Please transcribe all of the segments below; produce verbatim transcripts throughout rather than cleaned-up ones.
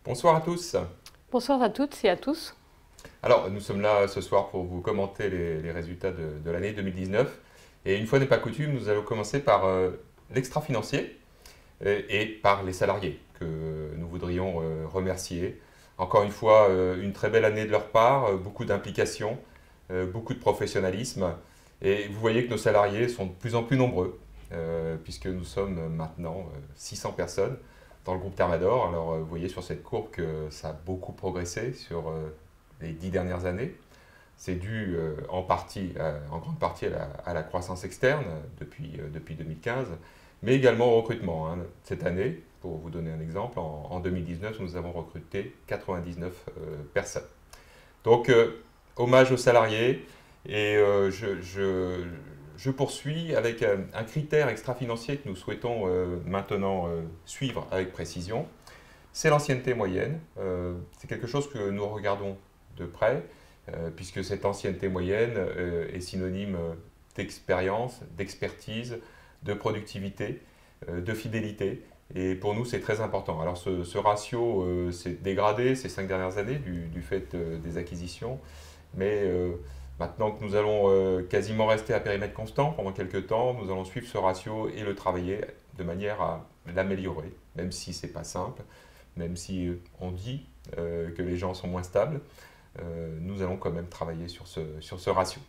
Bonsoir à tous. Bonsoir à toutes et à tous. Alors, nous sommes là ce soir pour vous commenter les, les résultats de, de l'année deux mille dix-neuf. Et une fois n'est pas coutume, nous allons commencer par euh, l'extra-financier et, et par les salariés que nous voudrions euh, remercier. Encore une fois, euh, une très belle année de leur part, euh, beaucoup d'implication, euh, beaucoup de professionnalisme. Et vous voyez que nos salariés sont de plus en plus nombreux, euh, puisque nous sommes maintenant euh, six cents personnes dans le groupe Thermador. Alors, euh, vous voyez sur cette courbe que ça a beaucoup progressé sur euh, les dix dernières années. C'est dû euh, en partie, euh, en grande partie à la, à la croissance externe euh, depuis, euh, depuis deux mille quinze, mais également au recrutement. Hein. Cette année, pour vous donner un exemple, en, en deux mille dix-neuf, nous avons recruté quatre-vingt-dix-neuf euh, personnes. Donc, euh, hommage aux salariés et euh, je, je, je poursuis avec un, un critère extra-financier que nous souhaitons euh, maintenant euh, suivre avec précision. C'est l'ancienneté moyenne. Euh, c'est quelque chose que nous regardons de près, euh, puisque cette ancienneté moyenne euh, est synonyme d'expérience, d'expertise, de productivité, euh, de fidélité. Et pour nous, c'est très important. Alors ce, ce ratio euh, s'est dégradé ces cinq dernières années du, du fait euh, des acquisitions, mais euh, maintenant que nous allons euh, quasiment rester à périmètre constant pendant quelques temps, nous allons suivre ce ratio et le travailler de manière à l'améliorer, même si ce n'est pas simple, même si euh, on dit euh, que les gens sont moins stables, euh, nous allons quand même travailler sur ce, sur ce ratio.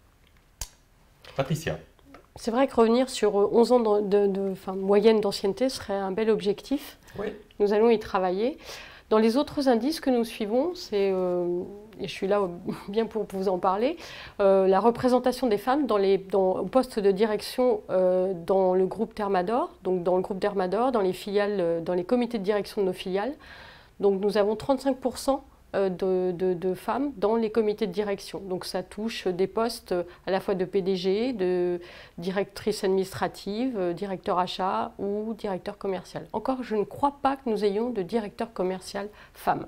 Patricia. C'est vrai que revenir sur onze ans de, de, de enfin, moyenne d'ancienneté serait un bel objectif. Oui. Nous allons y travailler. Dans les autres indices que nous suivons, c'est, euh, et je suis là bien pour vous en parler, euh, la représentation des femmes dans les, dans, au poste de direction euh, dans le groupe Thermador, donc dans le groupe Thermador, dans les filiales, dans les comités de direction de nos filiales. Donc nous avons trente-cinq pour cent de, de, de femmes dans les comités de direction. Donc ça touche des postes à la fois de P D G, de directrice administrative, directeur achat ou directeur commercial. Encore, je ne crois pas que nous ayons de directeur commercial femme.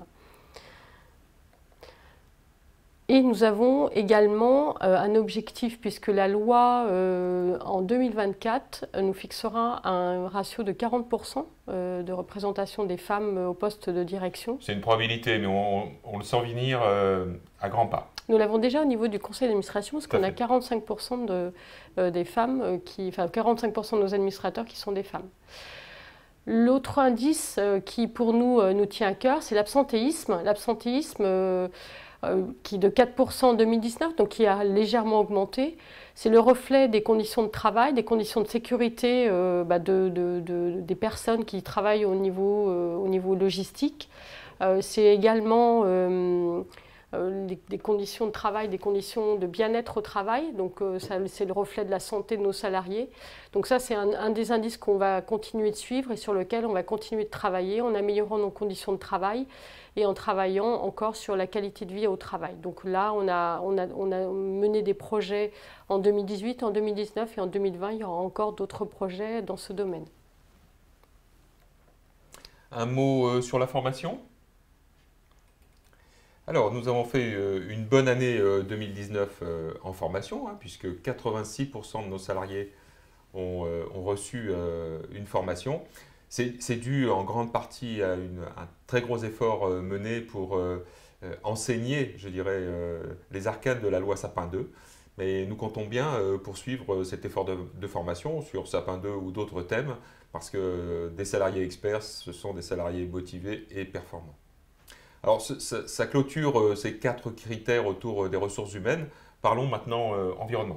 Et nous avons également euh, un objectif, puisque la loi euh, en deux mille vingt-quatre euh, nous fixera un ratio de quarante pour cent euh, de représentation des femmes au poste de direction. C'est une probabilité, mais on, on le sent venir euh, à grands pas. Nous l'avons déjà au niveau du conseil d'administration, parce qu'on a quarante-cinq pour cent de, euh, des femmes, qui, enfin quarante-cinq pour cent de nos administrateurs qui sont des femmes. L'autre indice euh, qui pour nous euh, nous tient à cœur, c'est l'absentéisme. L'absentéisme euh, euh, qui est de quatre pour cent en deux mille dix-neuf, donc qui a légèrement augmenté. C'est le reflet des conditions de travail, des conditions de sécurité euh, bah de, de, de, des personnes qui travaillent au niveau, euh, au niveau logistique. Euh, c'est également euh, euh, des, des conditions de travail, des conditions de bien-être au travail. Donc euh, c'est le reflet de la santé de nos salariés. Donc ça, c'est un, un des indices qu'on va continuer de suivre et sur lequel on va continuer de travailler en améliorant nos conditions de travail et en travaillant encore sur la qualité de vie au travail. Donc là, on a, on a, on a mené des projets en deux mille dix-huit, en deux mille dix-neuf et en deux mille vingt. Il y aura encore d'autres projets dans ce domaine. Un mot euh, sur la formation ? Alors, nous avons fait euh, une bonne année euh, deux mille dix-neuf euh, en formation, hein, puisque quatre-vingt-six pour cent de nos salariés ont, euh, ont reçu euh, une formation. C'est dû en grande partie à une, un très gros effort euh, mené pour euh, euh, enseigner, je dirais, euh, les arcanes de la loi Sapin deux. Mais nous comptons bien euh, poursuivre cet effort de, de formation sur Sapin deux ou d'autres thèmes, parce que euh, des salariés experts, ce sont des salariés motivés et performants. Alors, ça, ça clôture euh, ces quatre critères autour euh, des ressources humaines. Parlons maintenant euh, environnement.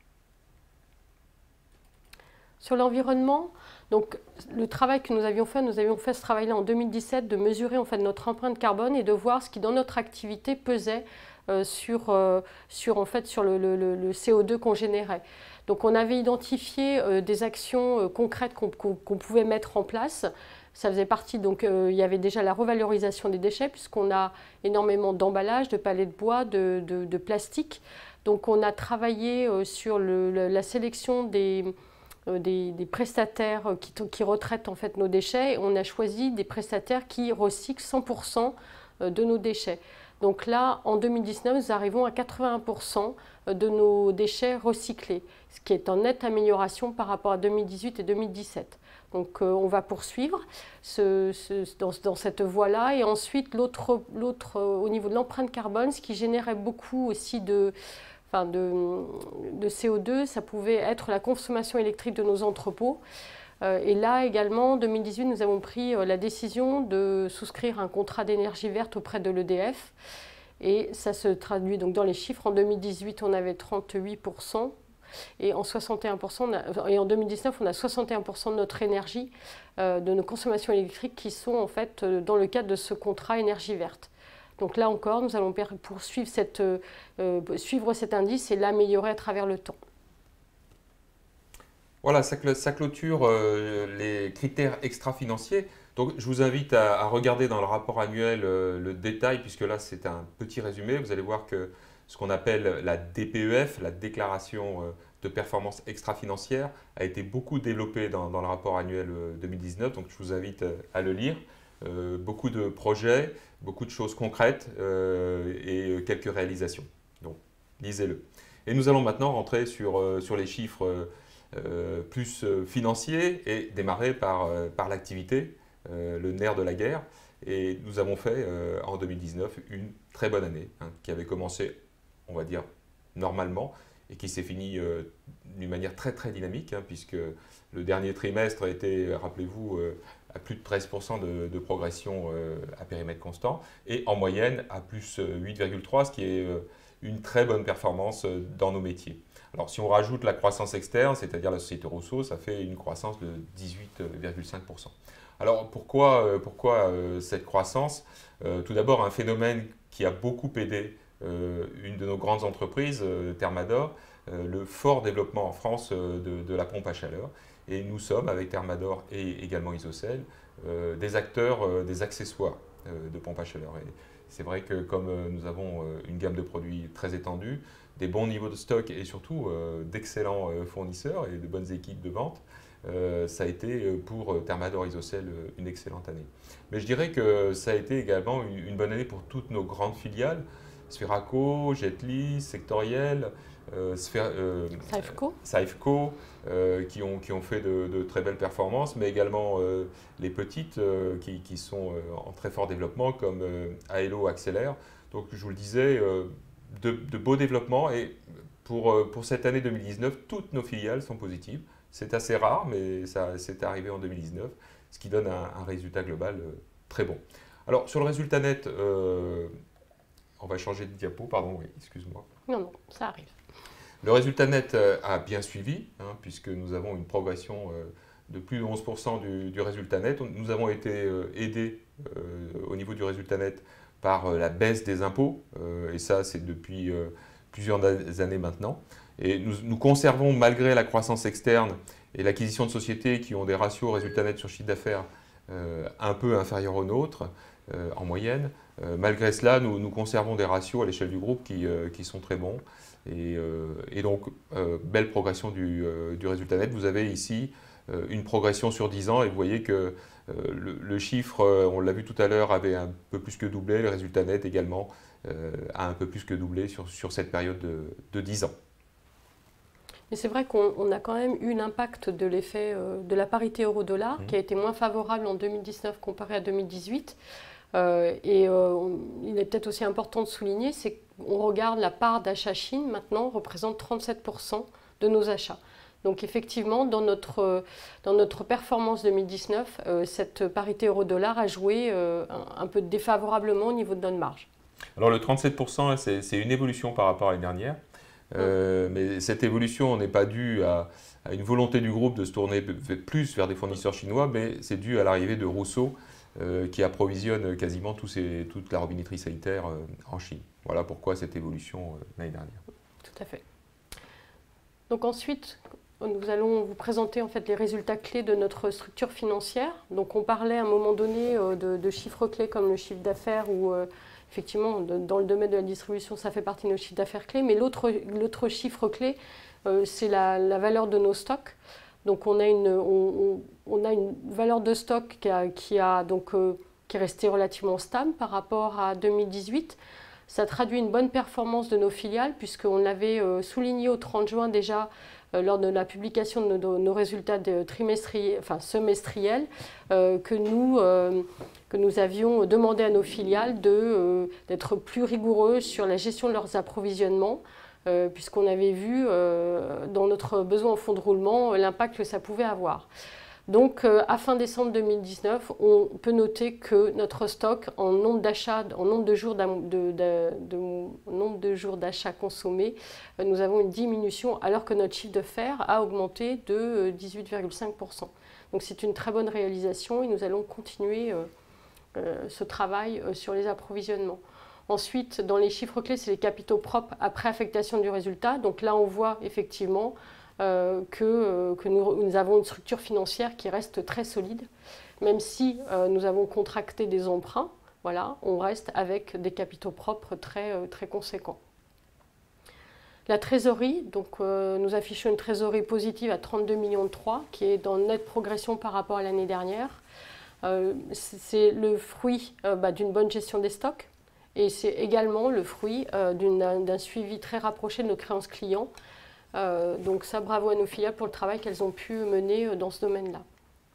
Sur l'environnement, donc le travail que nous avions fait, nous avions fait ce travail-là en deux mille dix-sept, de mesurer en fait notre empreinte carbone et de voir ce qui dans notre activité pesait euh, sur, euh, sur, en fait, sur le, le, le C O deux qu'on générait. Donc on avait identifié euh, des actions euh, concrètes qu'on qu'on, qu'on pouvait mettre en place. Ça faisait partie, donc euh, il y avait déjà la revalorisation des déchets puisqu'on a énormément d'emballages, de palets de bois, de, de, de plastique. Donc on a travaillé euh, sur le, le, la sélection des... Des, des prestataires qui, qui retraitent en fait nos déchets. On a choisi des prestataires qui recyclent cent pour cent de nos déchets. Donc là, en deux mille dix-neuf, nous arrivons à quatre-vingt-un pour cent de nos déchets recyclés, ce qui est en nette amélioration par rapport à deux mille dix-huit et deux mille dix-sept. Donc euh, on va poursuivre ce, ce, dans, dans cette voie-là. Et ensuite, l'autre, l'autre, euh, au niveau de l'empreinte carbone, ce qui générait beaucoup aussi de, enfin de, de C O deux, ça pouvait être la consommation électrique de nos entrepôts. Euh, et là également, en deux mille dix-huit, nous avons pris euh, la décision de souscrire un contrat d'énergie verte auprès de l'E D F. Et ça se traduit donc dans les chiffres. En deux mille dix-huit, on avait trente-huit pour cent. Et en, soixante et un pour cent, on a, et en deux mille dix-neuf, on a soixante et un pour cent de notre énergie, euh, de nos consommations électriques qui sont en fait euh, dans le cadre de ce contrat énergie verte. Donc là encore, nous allons poursuivre cette, euh, suivre cet indice et l'améliorer à travers le temps. Voilà, ça, ça clôture euh, les critères extra-financiers. Donc je vous invite à, à regarder dans le rapport annuel euh, le détail, puisque là c'est un petit résumé. Vous allez voir que ce qu'on appelle la D P E F, la déclaration de performance extra-financière, a été beaucoup développée dans, dans le rapport annuel deux mille dix-neuf, donc je vous invite à le lire. Euh, beaucoup de projets, beaucoup de choses concrètes euh, et quelques réalisations. Donc lisez-le. Et nous allons maintenant rentrer sur, euh, sur les chiffres euh, plus financiers et démarrer par, euh, par l'activité, euh, le nerf de la guerre. Et nous avons fait euh, en deux mille dix-neuf une très bonne année, hein, qui avait commencé, on va dire, normalement, et qui s'est fini euh, d'une manière très très dynamique, hein, puisque le dernier trimestre a été, rappelez-vous, euh, à plus de treize pour cent de, de progression euh, à périmètre constant, et en moyenne à plus huit virgule trois, ce qui est euh, une très bonne performance euh, dans nos métiers. Alors si on rajoute la croissance externe, c'est-à-dire la société Rousseau, ça fait une croissance de dix-huit virgule cinq pour cent. Alors pourquoi, euh, pourquoi euh, cette croissance? euh, Tout d'abord, un phénomène qui a beaucoup aidé euh, une de nos grandes entreprises, euh, Thermador, euh, le fort développement en France euh, de, de la pompe à chaleur. Et nous sommes, avec Thermador et également Isocel, euh, des acteurs euh, des accessoires euh, de pompe à chaleur. Et c'est vrai que comme euh, nous avons euh, une gamme de produits très étendue, des bons niveaux de stock et surtout euh, d'excellents euh, fournisseurs et de bonnes équipes de vente, Euh, ça a été pour Thermador Isocel une excellente année. Mais je dirais que ça a été également une, une bonne année pour toutes nos grandes filiales, Sferaco, Jetly, Sectoriel, euh, euh, Saifco, Saifco euh, qui, ont, qui ont fait de, de très belles performances, mais également euh, les petites euh, qui, qui sont euh, en très fort développement, comme euh, Aelo Accélère. Donc je vous le disais, euh, de, de beaux développements, et pour, pour cette année deux mille dix-neuf, toutes nos filiales sont positives. C'est assez rare, mais ça c'est arrivé en deux mille dix-neuf, ce qui donne un, un résultat global euh, très bon. Alors, sur le résultat net, euh, on va changer de diapo, pardon, oui, excuse-moi. Non, non, ça arrive. Le résultat net euh, a bien suivi, hein, puisque nous avons une progression euh, de plus de onze pour cent du, du résultat net. Nous avons été euh, aidés euh, au niveau du résultat net par euh, la baisse des impôts, euh, et ça, c'est depuis euh, plusieurs années maintenant. Et nous, nous conservons, malgré la croissance externe et l'acquisition de sociétés qui ont des ratios résultats nets sur chiffre d'affaires euh, un peu inférieurs aux nôtres, euh, en moyenne, euh, malgré cela, nous, nous conservons des ratios à l'échelle du groupe qui, euh, qui sont très bons. Et, euh, et donc, euh, belle progression du, euh, du résultat net. Vous avez ici euh, une progression sur dix ans, et vous voyez que euh, le, le chiffre, euh, on l'a vu tout à l'heure, avait un peu plus que doublé. Le résultat net également euh, a un peu plus que doublé sur, sur cette période de, de dix ans. Mais c'est vrai qu'on a quand même eu l'impact de l'effet euh, de la parité euro-dollar, mmh. qui a été moins favorable en deux mille dix-neuf comparé à deux mille dix-huit. Euh, et euh, on, il est peut-être aussi important de souligner, c'est qu'on regarde la part d'achat Chine, maintenant, représente trente-sept pour cent de nos achats. Donc effectivement, dans notre, dans notre performance deux mille dix-neuf, euh, cette parité euro-dollar a joué euh, un, un peu défavorablement au niveau de notre marge. Alors le trente-sept pour cent, c'est une évolution par rapport à l'année dernière. Euh, mais cette évolution n'est pas due à, à une volonté du groupe de se tourner plus vers des fournisseurs chinois, mais c'est dû à l'arrivée de Rousseau euh, qui approvisionne quasiment tous ces, toute la robinetterie sanitaire euh, en Chine. Voilà pourquoi cette évolution euh, l'année dernière. Tout à fait. Donc ensuite, nous allons vous présenter en fait les résultats clés de notre structure financière. Donc on parlait à un moment donné euh, de, de chiffres clés comme le chiffre d'affaires ou euh, effectivement, dans le domaine de la distribution, ça fait partie de nos chiffres d'affaires clés. Mais l'autre chiffre clé, euh, c'est la, la valeur de nos stocks. Donc, on a une, on, on a une valeur de stock qui, a, qui, a, donc, euh, qui est restée relativement stable par rapport à deux mille dix-huit. Ça traduit une bonne performance de nos filiales, puisqu'on l'avait euh, souligné au trente juin déjà. euh, lors de la publication de nos, nos résultats de trimestriels, enfin semestriels, euh, que, nous, euh, que nous avions demandé à nos filiales de, euh, d'être plus rigoureux sur la gestion de leurs approvisionnements, euh, puisqu'on avait vu euh, dans notre besoin en fonds de roulement l'impact que ça pouvait avoir. Donc, euh, à fin décembre deux mille dix-neuf, on peut noter que notre stock, en nombre d'achats, en nombre de jours de, de, de, nombre de jours d'achats consommés, euh, nous avons une diminution, alors que notre chiffre d'affaires a augmenté de dix-huit virgule cinq pour cent. Donc, c'est une très bonne réalisation et nous allons continuer euh, euh, ce travail euh, sur les approvisionnements. Ensuite, dans les chiffres clés, c'est les capitaux propres après affectation du résultat. Donc là, on voit effectivement Euh, que, euh, que nous, nous avons une structure financière qui reste très solide. Même si euh, nous avons contracté des emprunts, voilà, on reste avec des capitaux propres très, euh, très conséquents. La trésorerie, donc euh, nous affichons une trésorerie positive à trente-deux virgule trois millions, qui est dans nette progression par rapport à l'année dernière. Euh, c'est le fruit euh, bah, d'une bonne gestion des stocks et c'est également le fruit euh, d'un suivi très rapproché de nos créances clients. Euh, donc ça, bravo à nos filiales pour le travail qu'elles ont pu mener euh, dans ce domaine-là.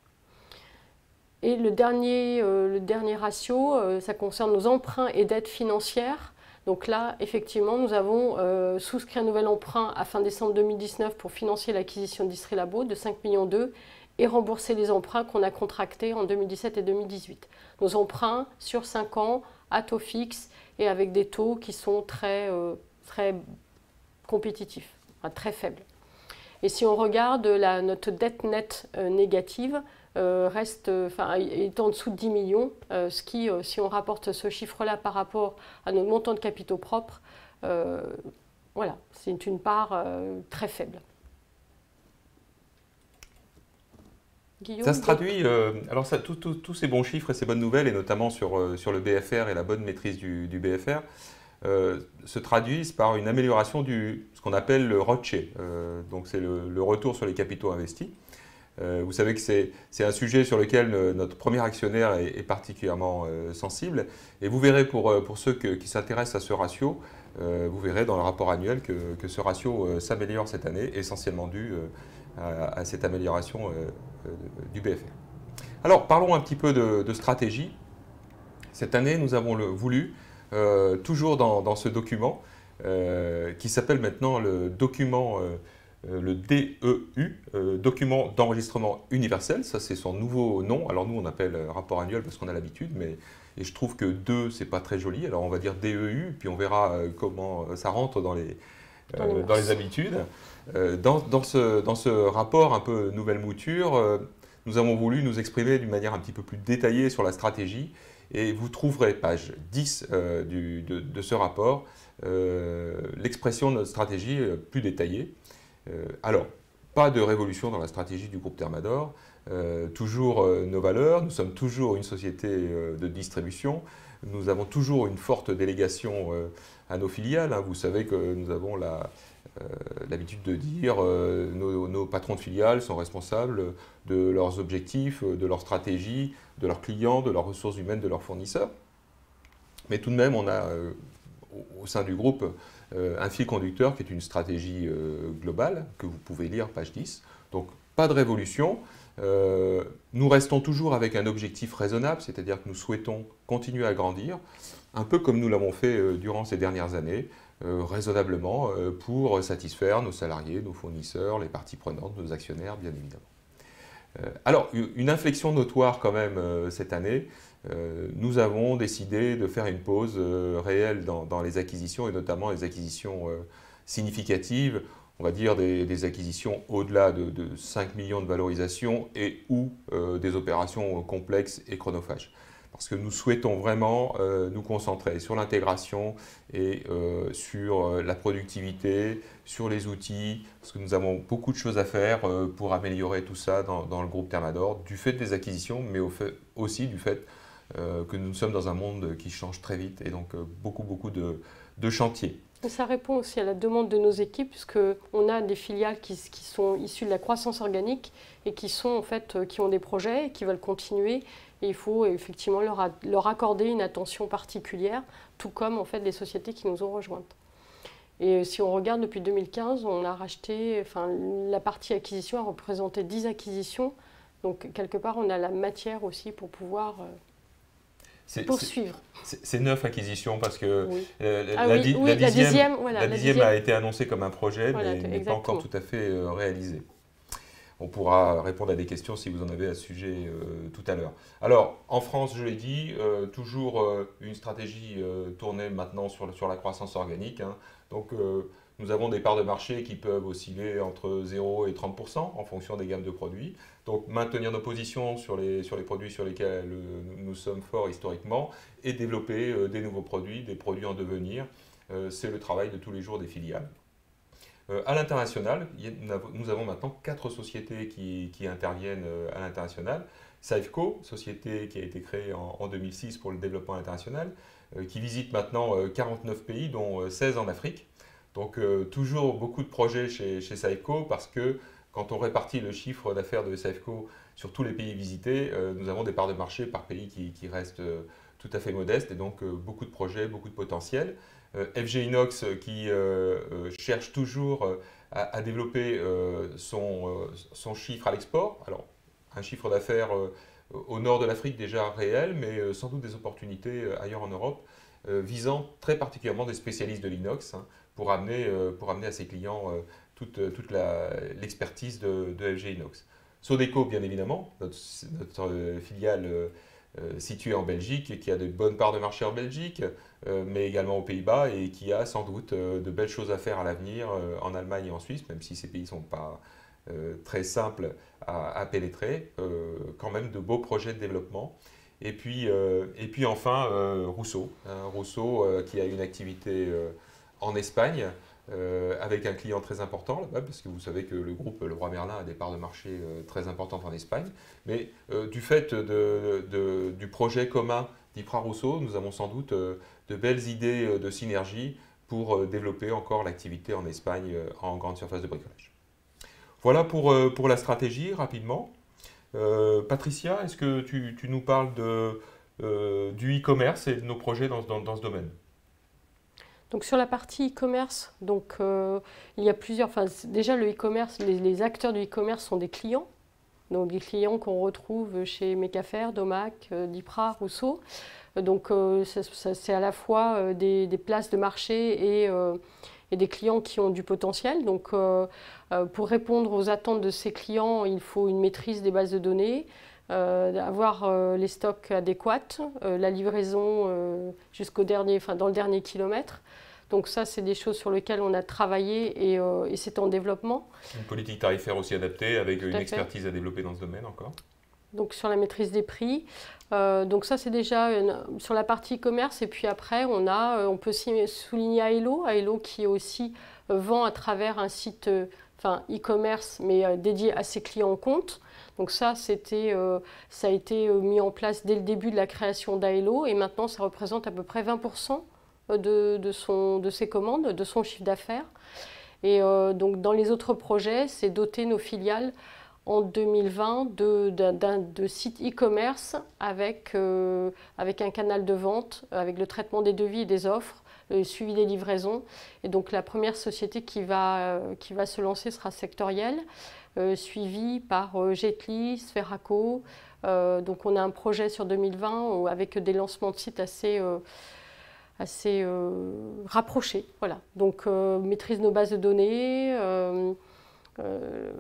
Et le dernier, euh, le dernier ratio, euh, ça concerne nos emprunts et dettes financières. Donc là, effectivement, nous avons euh, souscrit un nouvel emprunt à fin décembre deux mille dix-neuf pour financer l'acquisition d'Istrilabo de cinq virgule deux millions et rembourser les emprunts qu'on a contractés en deux mille dix-sept et deux mille dix-huit. Nos emprunts sur cinq ans, à taux fixe et avec des taux qui sont très, euh, très compétitifs. Enfin, très faible. Et si on regarde la, notre dette nette euh, négative, euh, reste, enfin, est en dessous de dix millions, euh, ce qui, euh, si on rapporte ce chiffre-là par rapport à notre montant de capitaux propres, euh, voilà, c'est une part euh, très faible. Guillaume, ça se traduit, euh, alors ça, tous tout, tout ces bons chiffres et ces bonnes nouvelles, et notamment sur, euh, sur le B F R et la bonne maîtrise du, du B F R, Euh, se traduisent par une amélioration du ce qu'on appelle le R O C E, euh, donc c'est le, le retour sur les capitaux investis. Euh, vous savez que c'est un sujet sur lequel euh, notre premier actionnaire est, est particulièrement euh, sensible, et vous verrez pour, pour ceux que, qui s'intéressent à ce ratio, euh, vous verrez dans le rapport annuel que, que ce ratio euh, s'améliore cette année, essentiellement dû euh, à, à cette amélioration euh, euh, du B F R. Alors parlons un petit peu de, de stratégie. Cette année, nous avons le, voulu Euh, toujours dans, dans ce document euh, qui s'appelle maintenant le document, euh, le D E U, euh, document d'enregistrement universel. Ça, c'est son nouveau nom. Alors nous, on appelle rapport annuel parce qu'on a l'habitude, mais et je trouve que deux, c'est pas très joli. Alors on va dire D E U, puis on verra euh, comment ça rentre dans les, euh, dans les habitudes. Euh, dans, dans, ce, dans ce rapport un peu nouvelle mouture, euh, nous avons voulu nous exprimer d'une manière un petit peu plus détaillée sur la stratégie. Et vous trouverez, page dix euh, du, de, de ce rapport, euh, l'expression de notre stratégie euh, plus détaillée. Euh, alors, pas de révolution dans la stratégie du groupe Thermador, euh, toujours euh, nos valeurs, nous sommes toujours une société euh, de distribution, nous avons toujours une forte délégation euh, à nos filiales. Hein. Vous savez que nous avons la, Euh, l'habitude de dire euh, nos, nos patrons de filiales sont responsables de leurs objectifs, de leur stratégie, de leurs clients, de leurs ressources humaines, de leurs fournisseurs. Mais tout de même, on a euh, au, au sein du groupe euh, un fil conducteur qui est une stratégie euh, globale que vous pouvez lire, page dix. Donc, pas de révolution. Euh, nous restons toujours avec un objectif raisonnable, c'est-à-dire que nous souhaitons continuer à grandir, un peu comme nous l'avons fait euh, durant ces dernières années, Euh, raisonnablement euh, pour satisfaire nos salariés, nos fournisseurs, les parties prenantes, nos actionnaires, bien évidemment. Euh, alors, une inflexion notoire quand même euh, cette année, euh, nous avons décidé de faire une pause euh, réelle dans, dans les acquisitions, et notamment les acquisitions euh, significatives, on va dire des, des acquisitions au-delà de, de cinq millions de valorisation et ou euh, des opérations complexes et chronophages. Parce que nous souhaitons vraiment euh, nous concentrer sur l'intégration et euh, sur euh, la productivité, sur les outils, parce que nous avons beaucoup de choses à faire euh, pour améliorer tout ça dans, dans le groupe Thermador, du fait des acquisitions, mais au fait, aussi du fait euh, que nous sommes dans un monde qui change très vite, et donc euh, beaucoup, beaucoup de, de chantiers. Ça répond aussi à la demande de nos équipes, puisqu'on a des filiales qui, qui sont issues de la croissance organique et qui, sont, en fait, qui ont des projets et qui veulent continuer. Et il faut effectivement leur, leur accorder une attention particulière, tout comme en fait, les sociétés qui nous ont rejointes. Et si on regarde depuis deux mille quinze, on a racheté, enfin, la partie acquisition a représenté dix acquisitions. Donc, quelque part, on a la matière aussi pour pouvoir euh, poursuivre. C'est neuf acquisitions parce que oui. euh, ah, la, oui, di oui, la, dixième, la dixième, voilà, la la dixième dixième a été annoncée comme un projet, voilà, mais n'est pas encore tout à fait euh, réalisée. On pourra répondre à des questions si vous en avez à ce sujet euh, tout à l'heure. Alors, en France, je l'ai dit, euh, toujours euh, une stratégie euh, tournée maintenant sur, sur la croissance organique. Hein. Donc, euh, nous avons des parts de marché qui peuvent osciller entre zéro et trente pour cent en fonction des gammes de produits. Donc, maintenir nos positions sur les, sur les produits sur lesquels euh, nous sommes forts historiquement et développer euh, des nouveaux produits, des produits en devenir. Euh, C'est le travail de tous les jours des filiales. Euh, à l'international, nous avons maintenant quatre sociétés qui, qui interviennent euh, à l'international. Safeco, société qui a été créée en, en deux mille six pour le développement international, euh, qui visite maintenant euh, quarante-neuf pays, dont euh, seize en Afrique. Donc euh, toujours beaucoup de projets chez, chez Safeco parce que quand on répartit le chiffre d'affaires de Safeco sur tous les pays visités, euh, nous avons des parts de marché par pays qui, qui restent euh, tout à fait modestes et donc euh, beaucoup de projets, beaucoup de potentiel. Euh, F G Inox qui euh, euh, cherche toujours euh, à, à développer euh, son, euh, son chiffre à l'export. Alors, un chiffre d'affaires euh, au nord de l'Afrique déjà réel, mais euh, sans doute des opportunités euh, ailleurs en Europe, euh, visant très particulièrement des spécialistes de l'inox hein, pour, amener, euh, pour amener à ses clients euh, toute, toute l'expertise de, de F G Inox. Sodeco, bien évidemment, notre, notre euh, filiale euh, euh, située en Belgique, qui a de bonnes parts de marché en Belgique, euh, mais également aux Pays-Bas, et qui a sans doute euh, de belles choses à faire à l'avenir euh, en Allemagne et en Suisse, même si ces pays ne sont pas euh, très simples à, à pénétrer, euh, quand même de beaux projets de développement. Et puis, euh, et puis enfin, euh, Rousseau, hein, Rousseau euh, qui a une activité euh, en Espagne, Euh, avec un client très important là-bas, parce que vous savez que le groupe Leroy Merlin a des parts de marché euh, très importantes en Espagne. Mais euh, du fait de, de, du projet commun d'Ipra Rousseau, nous avons sans doute euh, de belles idées euh, de synergie pour euh, développer encore l'activité en Espagne euh, en grande surface de bricolage. Voilà pour, euh, pour la stratégie, rapidement. Euh, Patricia, est-ce que tu, tu nous parles de, euh, du e-commerce et de nos projets dans, dans, dans ce domaine ? Donc sur la partie e-commerce, donc euh, il y a plusieurs. Enfin, déjà le e-commerce, les, les acteurs du e-commerce sont des clients, donc des clients qu'on retrouve chez Mecafer, Domac, euh, Dipra, Rousseau. Donc euh, c'est à la fois euh, des, des places de marché et, euh, et des clients qui ont du potentiel. Donc euh, euh, pour répondre aux attentes de ces clients, il faut une maîtrise des bases de données. Euh, avoir euh, les stocks adéquats, euh, la livraison euh, jusqu'au dernier, enfin dans le dernier kilomètre. Donc ça, c'est des choses sur lesquelles on a travaillé et, euh, et c'est en développement. Une politique tarifaire aussi adaptée avec une expertise à développer dans ce domaine encore. Donc sur la maîtrise des prix. Euh, donc ça, c'est déjà une, sur la partie e-commerce. Et puis après, on, a, on peut souligner Aelo, Aelo qui aussi euh, vend à travers un site euh, enfin, e-commerce, mais euh, dédié à ses clients en compte. Donc ça, c'était, euh, ça a été mis en place dès le début de la création d'Aelo et maintenant, ça représente à peu près vingt pour cent de, de, son, de ses commandes, de son chiffre d'affaires. Et euh, donc dans les autres projets, c'est doter nos filiales en deux mille vingt de, de, de sites e-commerce avec, euh, avec un canal de vente, avec le traitement des devis et des offres, le suivi des livraisons. Et donc la première société qui va, euh, qui va se lancer sera Sectoriel, euh, suivie par euh, Jetly, Sferaco. Euh, donc on a un projet sur deux mille vingt avec des lancements de sites assez... Euh, assez euh, rapprochés. Voilà. Donc euh, maîtrise nos bases de données, euh, euh,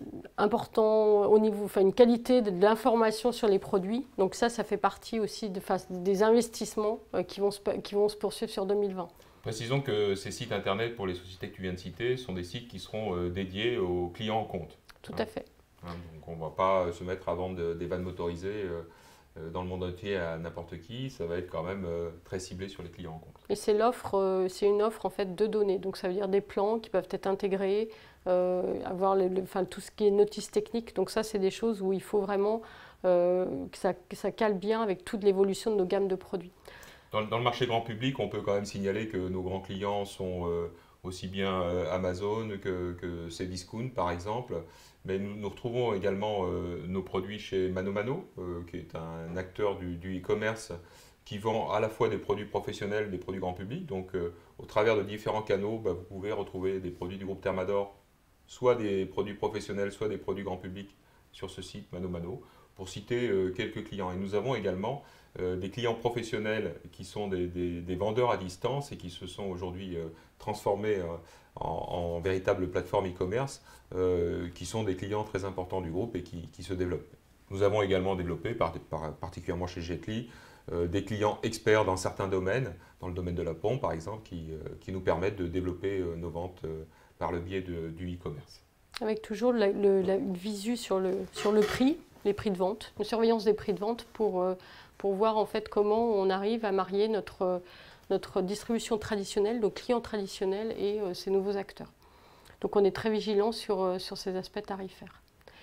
important au niveau, enfin une qualité de, de l'information sur les produits. Donc ça, ça fait partie aussi de, des investissements euh, qui, vont se, qui vont se poursuivre sur deux mille vingt. Précisons que ces sites internet pour les sociétés que tu viens de citer sont des sites qui seront euh, dédiés aux clients en compte. Tout hein. à fait. Hein, donc on ne va pas se mettre à vendre de, des vannes motorisées euh, dans le monde entier à n'importe qui, ça va être quand même euh, très ciblé sur les clients en compte. Et c'est l'offre, euh, c'est une offre en fait de données, donc ça veut dire des plans qui peuvent être intégrés, euh, avoir le, le, enfin, tout ce qui est notice technique. Donc ça, c'est des choses où il faut vraiment euh, que, ça, que ça cale bien avec toute l'évolution de nos gammes de produits. Dans, dans le marché grand public, on peut quand même signaler que nos grands clients sont euh, aussi bien euh, Amazon que, que Cdiscount par exemple. Mais nous, nous retrouvons également euh, nos produits chez Mano Mano, euh, qui est un acteur du, du e-commerce qui vend à la fois des produits professionnels, des produits grand public. Donc, euh, au travers de différents canaux, bah, vous pouvez retrouver des produits du groupe Thermador, soit des produits professionnels, soit des produits grand public sur ce site Mano Mano, pour citer euh, quelques clients. Et nous avons également euh, des clients professionnels qui sont des, des, des vendeurs à distance et qui se sont aujourd'hui euh, transformés euh, en, en véritables plateformes e-commerce, euh, qui sont des clients très importants du groupe et qui, qui se développent. Nous avons également développé, par, par, particulièrement chez Jetly, euh, des clients experts dans certains domaines, dans le domaine de la pompe par exemple, qui, euh, qui nous permettent de développer euh, nos ventes euh, par le biais de, du e-commerce. Avec toujours la, le, la, une visu sur le, sur le prix, les prix de vente, une surveillance des prix de vente pour, euh, pour voir en fait comment on arrive à marier notre, notre distribution traditionnelle, nos clients traditionnels et euh, ces nouveaux acteurs. Donc on est très vigilant sur, euh, sur ces aspects tarifaires.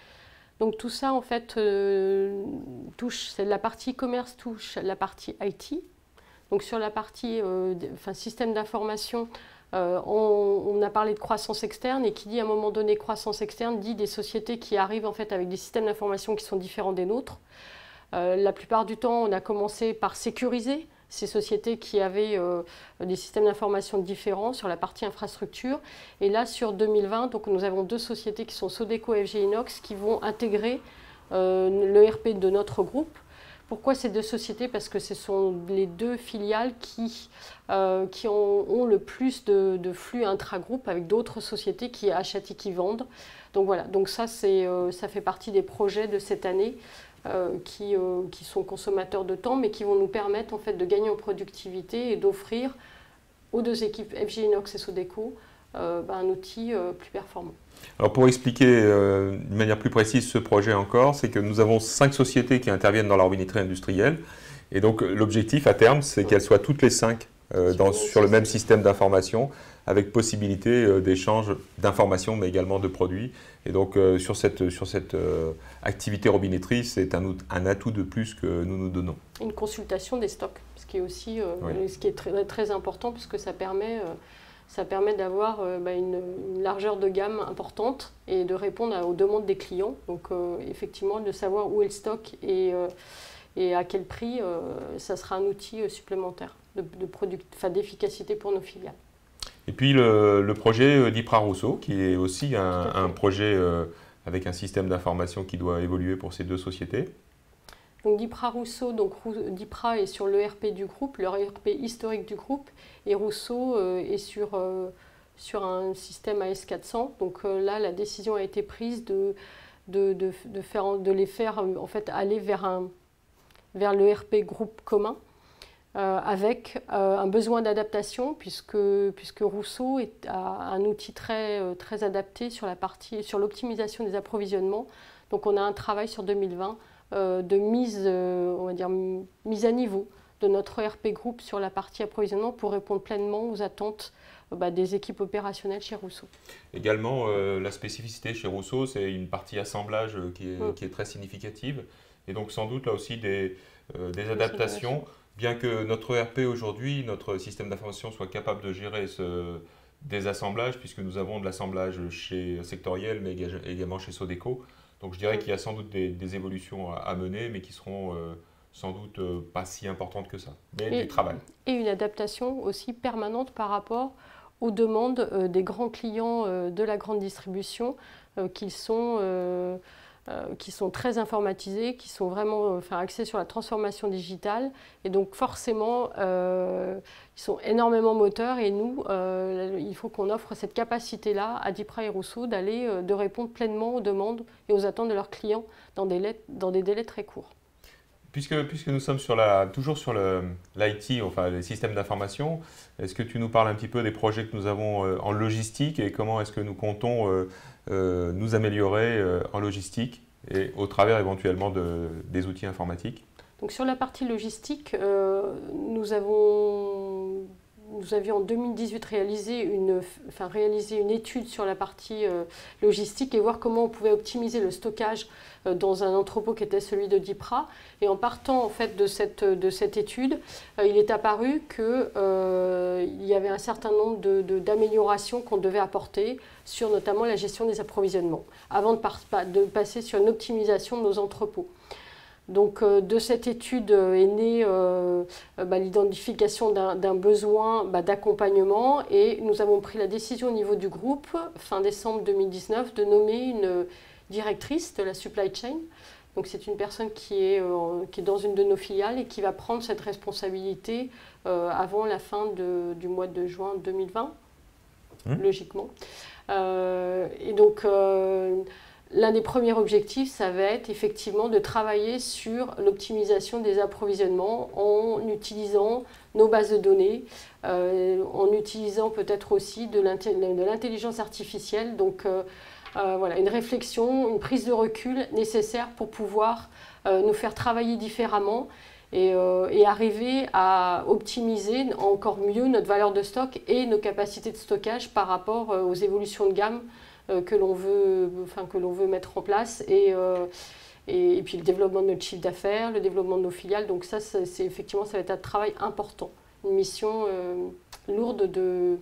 Donc tout ça en fait euh, touche, c'est la partie e-commerce touche la partie I T. Donc sur la partie euh, enfin, système d'information, Euh, on, on a parlé de croissance externe et qui dit à un moment donné croissance externe dit des sociétés qui arrivent en fait avec des systèmes d'information qui sont différents des nôtres. Euh, la plupart du temps, on a commencé par sécuriser ces sociétés qui avaient euh, des systèmes d'information différents sur la partie infrastructure. Et là, sur deux mille vingt, donc, nous avons deux sociétés qui sont Sodeco et F G Inox qui vont intégrer euh, l'E R P de notre groupe. Pourquoi ces deux sociétés? Parce que ce sont les deux filiales qui, euh, qui ont, ont le plus de, de flux intra-groupe avec d'autres sociétés qui achètent et qui vendent. Donc voilà, donc ça, c'est, euh, ça fait partie des projets de cette année euh, qui, euh, qui sont consommateurs de temps, mais qui vont nous permettre en fait, de gagner en productivité et d'offrir aux deux équipes F G Inox et Sodeco euh, ben, un outil euh, plus performant. Alors pour expliquer euh, de manière plus précise ce projet encore, c'est que nous avons cinq sociétés qui interviennent dans la robinetterie industrielle. Et donc l'objectif à terme, c'est qu'elles soient toutes les cinq euh, dans, sur le même système d'information, avec possibilité euh, d'échange d'informations, mais également de produits. Et donc euh, sur cette, sur cette euh, activité robinetterie, c'est un, un atout de plus que nous nous donnons. Une consultation des stocks, ce qui est aussi euh, oui. ce qui est très, très important, puisque ça permet... Euh, Ça permet d'avoir euh, bah, une, une largeur de gamme importante et de répondre à, aux demandes des clients. Donc euh, effectivement, de savoir où est le stock et, euh, et à quel prix, euh, ça sera un outil euh, supplémentaire de, de product, enfin, d'efficacité pour nos filiales. Et puis le, le projet DIPRA Rousseau, qui est aussi un, un projet euh, avec un système d'information qui doit évoluer pour ces deux sociétés. Donc DIPRA Rousseau, donc DIPRA est sur l'E R P du groupe, le E R P historique du groupe, et Rousseau euh, est sur, euh, sur un système A S quatre cents. Donc euh, là, la décision a été prise de, de, de, de, faire, de les faire en fait, aller vers, un, vers l'E R P groupe commun, euh, avec euh, un besoin d'adaptation, puisque, puisque Rousseau est, a un outil très, très adapté sur la partie, sur l'optimisation des approvisionnements. Donc on a un travail sur deux mille vingt Euh, de mise, euh, on va dire, mise à niveau de notre E R P groupe sur la partie approvisionnement pour répondre pleinement aux attentes euh, bah, des équipes opérationnelles chez Rousseau. Également, euh, la spécificité chez Rousseau, c'est une partie assemblage qui est, mmh. qui est très significative et donc sans doute là aussi des, euh, des adaptations, bien que notre E R P aujourd'hui, notre système d'information soit capable de gérer ce désassemblage, puisque nous avons de l'assemblage chez sectoriel mais également chez Sodeco. Donc je dirais qu'il y a sans doute des, des évolutions à, à mener, mais qui seront euh, sans doute euh, pas si importantes que ça, mais et, du travail. Et une adaptation aussi permanente par rapport aux demandes euh, des grands clients euh, de la grande distribution, euh, qui, sont, euh, euh, qui sont très informatisés, qui sont vraiment enfin, axés sur la transformation digitale. Et donc forcément, euh, ils sont énormément moteurs et nous, euh, il faut qu'on offre cette capacité-là à DIPRA et Rousseau d'aller, euh, de répondre pleinement aux demandes et aux attentes de leurs clients dans des, dans des délais très courts. Puisque, puisque nous sommes sur la, toujours sur l'I T, enfin les systèmes d'information, est-ce que tu nous parles un petit peu des projets que nous avons euh, en logistique et comment est-ce que nous comptons euh, euh, nous améliorer euh, en logistique et au travers éventuellement de, des outils informatiques? Donc sur la partie logistique, euh, nous, avons, nous avions en deux mille dix-huit réalisé une, enfin, réalisé une étude sur la partie euh, logistique et voir comment on pouvait optimiser le stockage euh, dans un entrepôt qui était celui de DIPRA. Et en partant en fait, de, cette, de cette étude, euh, il est apparu qu'il euh, y avait un certain nombre de, de, d'améliorations qu'on devait apporter sur notamment la gestion des approvisionnements, avant de, par, de passer sur une optimisation de nos entrepôts. Donc euh, de cette étude euh, est née euh, bah, l'identification d'un besoin bah, d'accompagnement et nous avons pris la décision au niveau du groupe, fin décembre deux mille dix-neuf, de nommer une directrice de la supply chain. Donc c'est une personne qui est, euh, qui est dans une de nos filiales et qui va prendre cette responsabilité euh, avant la fin de, du mois de juin deux mille vingt, mmh. logiquement. Euh, et donc... Euh, L'un des premiers objectifs, ça va être effectivement de travailler sur l'optimisation des approvisionnements en utilisant nos bases de données, euh, en utilisant peut-être aussi de l'intelligence artificielle. Donc euh, euh, voilà, une réflexion, une prise de recul nécessaire pour pouvoir euh, nous faire travailler différemment et, euh, et arriver à optimiser encore mieux notre valeur de stock et nos capacités de stockage par rapport aux évolutions de gamme que l'on veut, enfin, que l'on veut mettre en place et, euh, et, et puis le développement de notre chiffre d'affaires, le développement de nos filiales. Donc ça, c'est effectivement, ça va être un travail important, une mission euh, lourde de,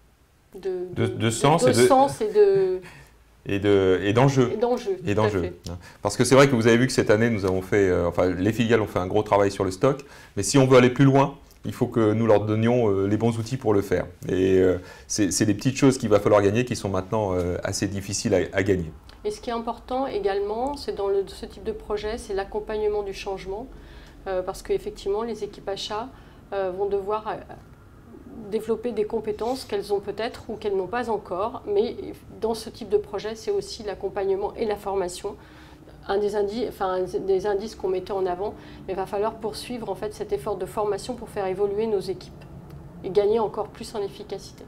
de, de, de, de sens, de, de et, de, sens et de... Et d'enjeux. Et d'enjeux. Parce que c'est vrai que vous avez vu que cette année, nous avons fait, euh, enfin, les filiales ont fait un gros travail sur le stock, mais si on veut aller plus loin, il faut que nous leur donnions euh, les bons outils pour le faire. Et euh, c'est des petites choses qu'il va falloir gagner qui sont maintenant euh, assez difficiles à, à gagner. Et ce qui est important également, c'est dans le, ce type de projet, c'est l'accompagnement du changement, euh, parce qu'effectivement, les équipes achats euh, vont devoir euh, développer des compétences qu'elles ont peut-être ou qu'elles n'ont pas encore, mais dans ce type de projet, c'est aussi l'accompagnement et la formation. Un des indices, enfin, des indices qu'on mettait en avant, mais il va falloir poursuivre en fait, cet effort de formation pour faire évoluer nos équipes et gagner encore plus en efficacité.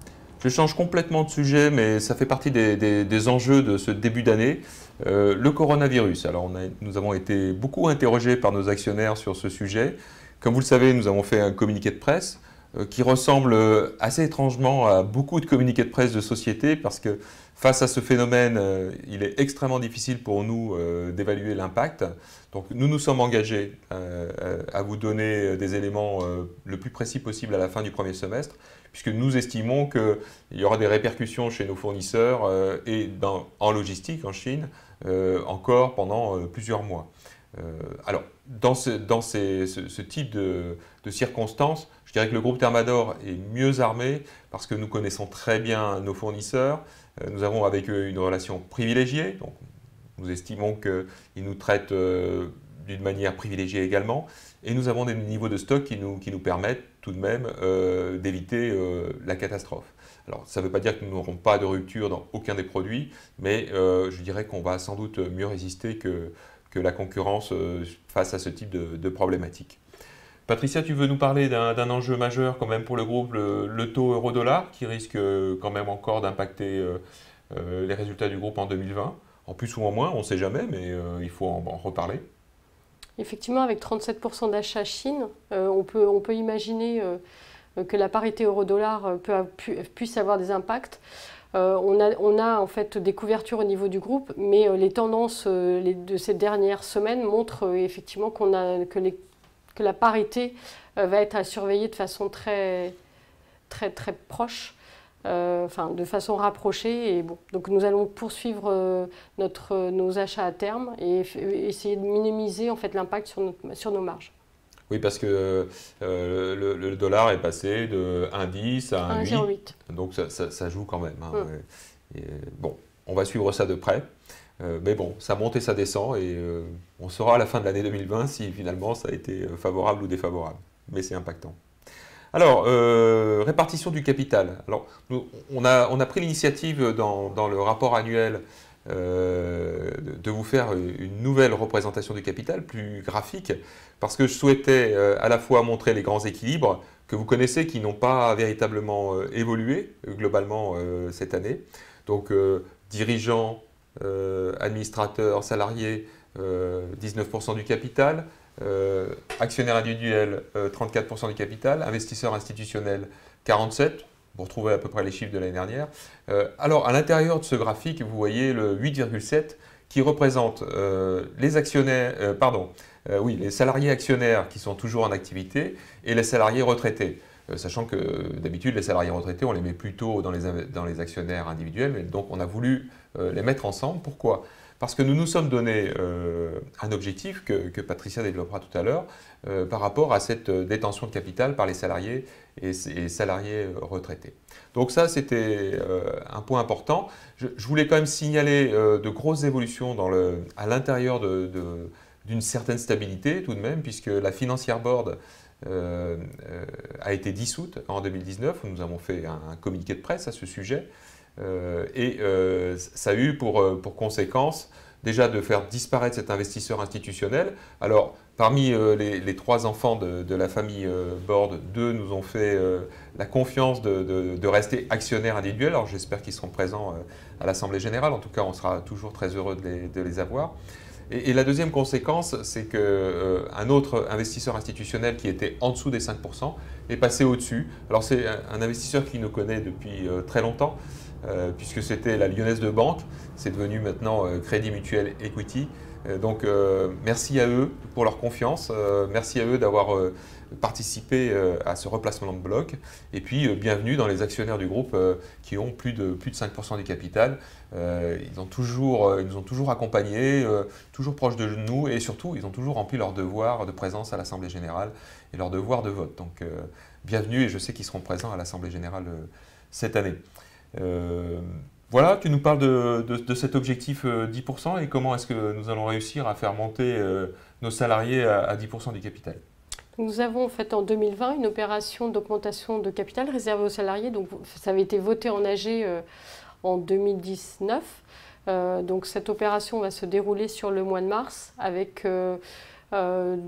Je change complètement de sujet, mais ça fait partie des, des, des enjeux de ce début d'année. Euh, le coronavirus. Alors, on a, nous avons été beaucoup interrogés par nos actionnaires sur ce sujet. Comme vous le savez, nous avons fait un communiqué de presse euh, qui ressemble assez étrangement à beaucoup de communiqués de presse de société parce que face à ce phénomène, euh, il est extrêmement difficile pour nous euh, d'évaluer l'impact. Donc nous nous sommes engagés euh, à vous donner des éléments euh, le plus précis possible à la fin du premier semestre, puisque nous estimons qu'il y aura des répercussions chez nos fournisseurs euh, et dans, en logistique en Chine euh, encore pendant euh, plusieurs mois. Euh, alors, dans, ce, dans ces, ce, ce type de, de circonstances, je dirais que le groupe Thermador est mieux armé parce que nous connaissons très bien nos fournisseurs. Nous avons avec eux une relation privilégiée, donc nous estimons qu'ils nous traitent euh, d'une manière privilégiée également, et nous avons des niveaux de stock qui nous, qui nous permettent tout de même euh, d'éviter euh, la catastrophe. Alors ça ne veut pas dire que nous n'aurons pas de rupture dans aucun des produits, mais euh, je dirais qu'on va sans doute mieux résister que, que la concurrence euh, face à ce type de, de problématique. Patricia, tu veux nous parler d'un enjeu majeur quand même pour le groupe, le, le taux euro-dollar, qui risque quand même encore d'impacter euh, euh, les résultats du groupe en deux mille vingt. En plus ou en moins, on ne sait jamais, mais euh, il faut en, en reparler. Effectivement, avec trente-sept pour cent d'achats Chine, euh, on, peut, on peut imaginer euh, que la parité euro-dollar peut, pu, puisse avoir des impacts. Euh, on, a, on a en fait des couvertures au niveau du groupe, mais euh, les tendances euh, les, de ces dernières semaines montrent euh, effectivement qu'on a, que les que la parité euh, va être à surveiller de façon très, très, très proche, euh, enfin de façon rapprochée. Et bon, donc nous allons poursuivre euh, notre, nos achats à terme et essayer de minimiser en fait, l'impact sur, sur nos marges. Oui, parce que euh, le, le dollar est passé de un virgule dix à un virgule huit. un virgule huit. Donc ça, ça, ça joue quand même. Hein. Mm. Et, bon, on va suivre ça de près. Euh, mais bon, ça monte et ça descend et euh, on saura à la fin de l'année deux mille vingt si finalement ça a été favorable ou défavorable. Mais c'est impactant. Alors, euh, répartition du capital. Alors, nous, on, a, on a pris l'initiative dans, dans le rapport annuel euh, de, de vous faire une nouvelle représentation du capital, plus graphique, parce que je souhaitais euh, à la fois montrer les grands équilibres que vous connaissez qui n'ont pas véritablement euh, évolué globalement euh, cette année. Donc, euh, dirigeants, Euh, administrateurs, salariés, euh, dix-neuf pour cent du capital, euh, actionnaires individuels, euh, trente-quatre pour cent du capital, investisseurs institutionnels, quarante-sept pour cent, vous retrouvez à peu près les chiffres de l'année dernière. Euh, alors, à l'intérieur de ce graphique, vous voyez le huit virgule sept qui représente euh, les actionnaires, euh, pardon, euh, oui, les salariés actionnaires qui sont toujours en activité et les salariés retraités. Euh, sachant que d'habitude, les salariés retraités, on les met plutôt dans les, dans les actionnaires individuels, mais donc on a voulu euh, les mettre ensemble. Pourquoi? Parce que nous nous sommes donné euh, un objectif que, que Patricia développera tout à l'heure euh, par rapport à cette détention de capital par les salariés et, et salariés retraités. Donc ça, c'était euh, un point important. Je, je voulais quand même signaler euh, de grosses évolutions dans le, à l'intérieur de, de, d'une certaine stabilité tout de même, puisque la Financière Board euh, euh, a été dissoute en deux mille dix-neuf. Nous avons fait un, un communiqué de presse à ce sujet. Euh, et euh, ça a eu pour, pour conséquence déjà de faire disparaître cet investisseur institutionnel. Alors, parmi euh, les, les trois enfants de, de la famille euh, Board, deux nous ont fait euh, la confiance de, de, de rester actionnaires individuels. Alors, j'espère qu'ils seront présents euh, à l'Assemblée Générale. En tout cas, on sera toujours très heureux de les, de les avoir. Et, et la deuxième conséquence, c'est qu'un euh, autre investisseur institutionnel qui était en dessous des cinq pour cent est passé au-dessus. Alors, c'est un, un investisseur qui nous connaît depuis euh, très longtemps, Euh, puisque c'était la Lyonnaise de Banque, c'est devenu maintenant euh, Crédit Mutuel Equity. Euh, donc euh, merci à eux pour leur confiance, euh, merci à eux d'avoir euh, participé euh, à ce replacement de bloc, et puis euh, bienvenue dans les actionnaires du groupe euh, qui ont plus de, plus de cinq pour cent du capital. Euh, ils, ont toujours, euh, ils nous ont toujours accompagnés, euh, toujours proches de nous, et surtout ils ont toujours rempli leur devoir de présence à l'Assemblée Générale et leur devoir de vote. Donc euh, bienvenue, et je sais qu'ils seront présents à l'Assemblée Générale euh, cette année. Euh, voilà, tu nous parles de, de, de cet objectif euh, dix pour cent et comment est-ce que nous allons réussir à faire monter euh, nos salariés à, à dix pour cent du capital. Nous avons fait en deux mille vingt une opération d'augmentation de capital réservée aux salariés. Donc, ça avait été voté en A G euh, en deux mille dix-neuf. Euh, donc cette opération va se dérouler sur le mois de mars avec euh, euh,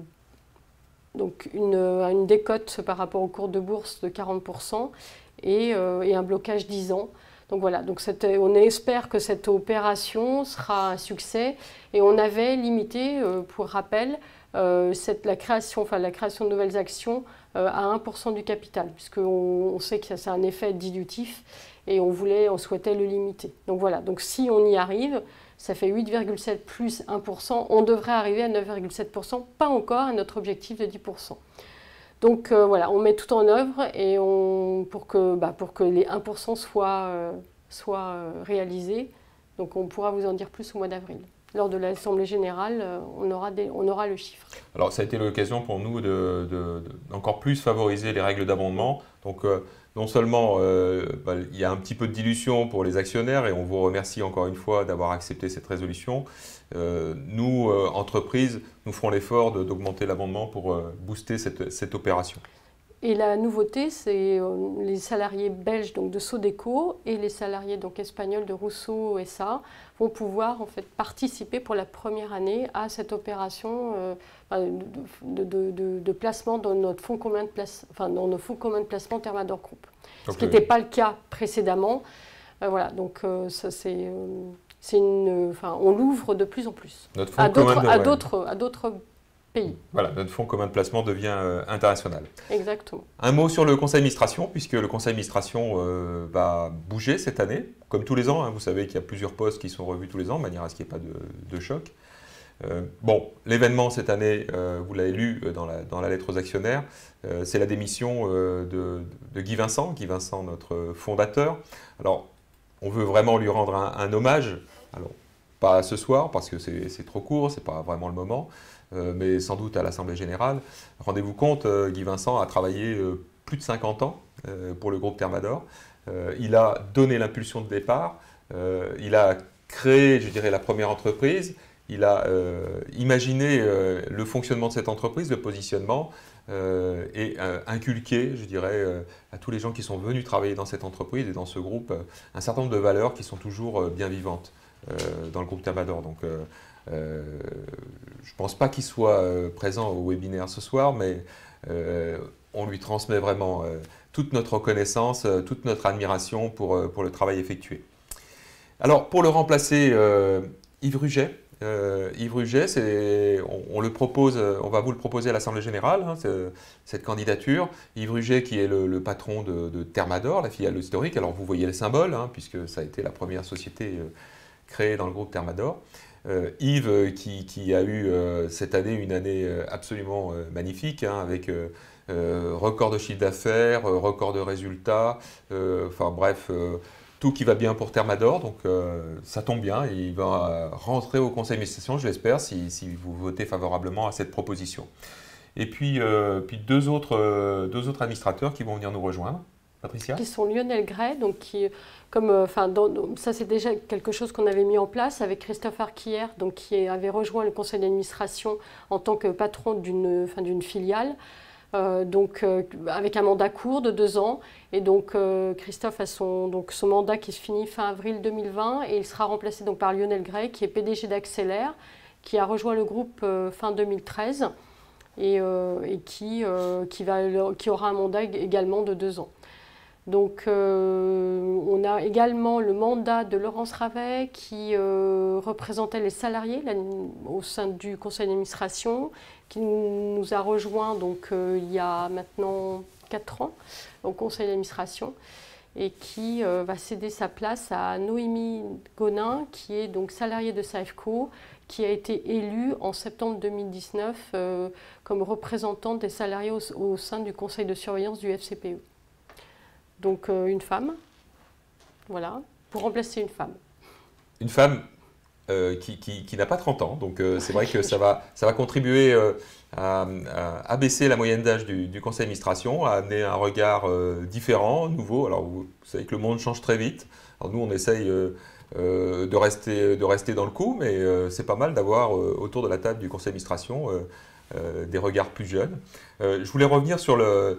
donc une, une décote par rapport au cours de bourse de quarante pour cent. Et, euh, et un blocage dix ans. Donc voilà, donc on espère que cette opération sera un succès. Et on avait limité, euh, pour rappel, euh, cette, la, création, enfin, la création de nouvelles actions euh, à un pour cent du capital, puisqu'on on sait que c'est un effet dilutif et on, voulait, on souhaitait le limiter. Donc voilà, donc si on y arrive, ça fait huit virgule sept plus un pour cent, on devrait arriver à neuf virgule sept pour cent, pas encore à notre objectif de dix pour cent. Donc euh, voilà, on met tout en œuvre et on, pour, que, bah, pour que les un pour cent soient, euh, soient euh, réalisés. Donc on pourra vous en dire plus au mois d'avril. Lors de l'Assemblée Générale, euh, on, aura des, on aura le chiffre. Alors ça a été l'occasion pour nous de, de, de, d'encore plus favoriser les règles d'abondement. Donc euh, non seulement euh, bah, il y a un petit peu de dilution pour les actionnaires et on vous remercie encore une fois d'avoir accepté cette résolution. Euh, nous, euh, entreprises, nous ferons l'effort d'augmenter l'abondement pour euh, booster cette, cette opération. Et la nouveauté, c'est euh, les salariés belges donc, de Sodeco et les salariés donc, espagnols de Rousseau S A vont pouvoir en fait, participer pour la première année à cette opération euh, de, de, de, de placement dans notre fonds commun de, place, enfin, dans nos fonds communs de placement Thermador Group. Donc, ce qui n'était pas le cas précédemment. Euh, voilà, donc euh, ça c'est... Euh, Une, enfin, on l'ouvre de plus en plus notre fonds à d'autres pays. Voilà, notre fonds commun de placement devient euh, international. Exactement. Un mot sur le conseil d'administration, puisque le conseil d'administration euh, va bouger cette année, comme tous les ans. Hein, vous savez qu'il y a plusieurs postes qui sont revus tous les ans, de manière à ce qu'il n'y ait pas de, de choc. Euh, bon, l'événement cette année, euh, vous l'avez lu dans la, dans la lettre aux actionnaires, euh, c'est la démission euh, de, de Guy Vincent, Guy Vincent, notre fondateur. Alors, on veut vraiment lui rendre un, un hommage, alors pas ce soir parce que c'est trop court, c'est pas vraiment le moment, euh, mais sans doute à l'Assemblée Générale. Rendez-vous compte, euh, Guy Vincent a travaillé euh, plus de cinquante ans euh, pour le groupe Thermador. Euh, il a donné l'impulsion de départ, euh, il a créé, je dirais, la première entreprise, il a euh, imaginé euh, le fonctionnement de cette entreprise, le positionnement, Euh, et euh, inculquer, je dirais, euh, à tous les gens qui sont venus travailler dans cette entreprise et dans ce groupe, euh, un certain nombre de valeurs qui sont toujours euh, bien vivantes euh, dans le groupe Thermador. Donc, euh, euh, je ne pense pas qu'il soit euh, présent au webinaire ce soir, mais euh, on lui transmet vraiment euh, toute notre reconnaissance, euh, toute notre admiration pour, euh, pour le travail effectué. Alors, pour le remplacer, euh, Yves Ruget. Euh, Yves Ruget, on, on, le propose, on va vous le proposer à l'Assemblée Générale, hein, cette candidature. Yves Ruget qui est le, le patron de, de Thermador, la filiale historique. Alors vous voyez le symbole, hein, puisque ça a été la première société euh, créée dans le groupe Thermador. Euh, Yves qui, qui a eu euh, cette année une année absolument euh, magnifique, hein, avec euh, euh, record de chiffre d'affaires, euh, record de résultats, euh, enfin bref... Euh, tout qui va bien pour Thermador, donc euh, ça tombe bien, et il va rentrer au conseil d'administration, je l'espère, si, si vous votez favorablement à cette proposition. Et puis, euh, puis deux, autres, euh, deux autres administrateurs qui vont venir nous rejoindre. Patricia ? Qui sont Lionel Gray, donc qui, comme, enfin, dans, ça c'est déjà quelque chose qu'on avait mis en place avec Christophe Arquière, donc qui avait rejoint le conseil d'administration en tant que patron d'une, enfin, d'une filiale. Euh, donc euh, avec un mandat court de deux ans, et donc euh, Christophe a son, donc, son mandat qui se finit fin avril deux mille vingt, et il sera remplacé donc par Lionel Gray qui est P D G d'Accélère, qui a rejoint le groupe euh, fin deux mille treize et, euh, et qui, euh, qui, va, qui aura un mandat également de deux ans. Donc euh, on a également le mandat de Laurence Ravet qui euh, représentait les salariés là, au sein du conseil d'administration, qui nous a rejoint donc, euh, il y a maintenant quatre ans au conseil d'administration, et qui euh, va céder sa place à Noémie Gonin, qui est donc salariée de Safeco, qui a été élue en septembre deux mille dix-neuf euh, comme représentante des salariés au, au sein du conseil de surveillance du F C P E. Donc euh, une femme, voilà, pour remplacer une femme. Une femme euh, qui, qui, qui n'a pas trente ans, donc euh, c'est vrai que ça va, ça va contribuer euh, à, à abaisser la moyenne d'âge du, du conseil d'administration, à amener un regard euh, différent, nouveau. Alors vous, vous savez que le monde change très vite. Alors nous on essaye euh, euh, de, rester, de rester dans le coup, mais euh, c'est pas mal d'avoir euh, autour de la table du conseil d'administration euh, Euh, des regards plus jeunes. Euh, je voulais revenir sur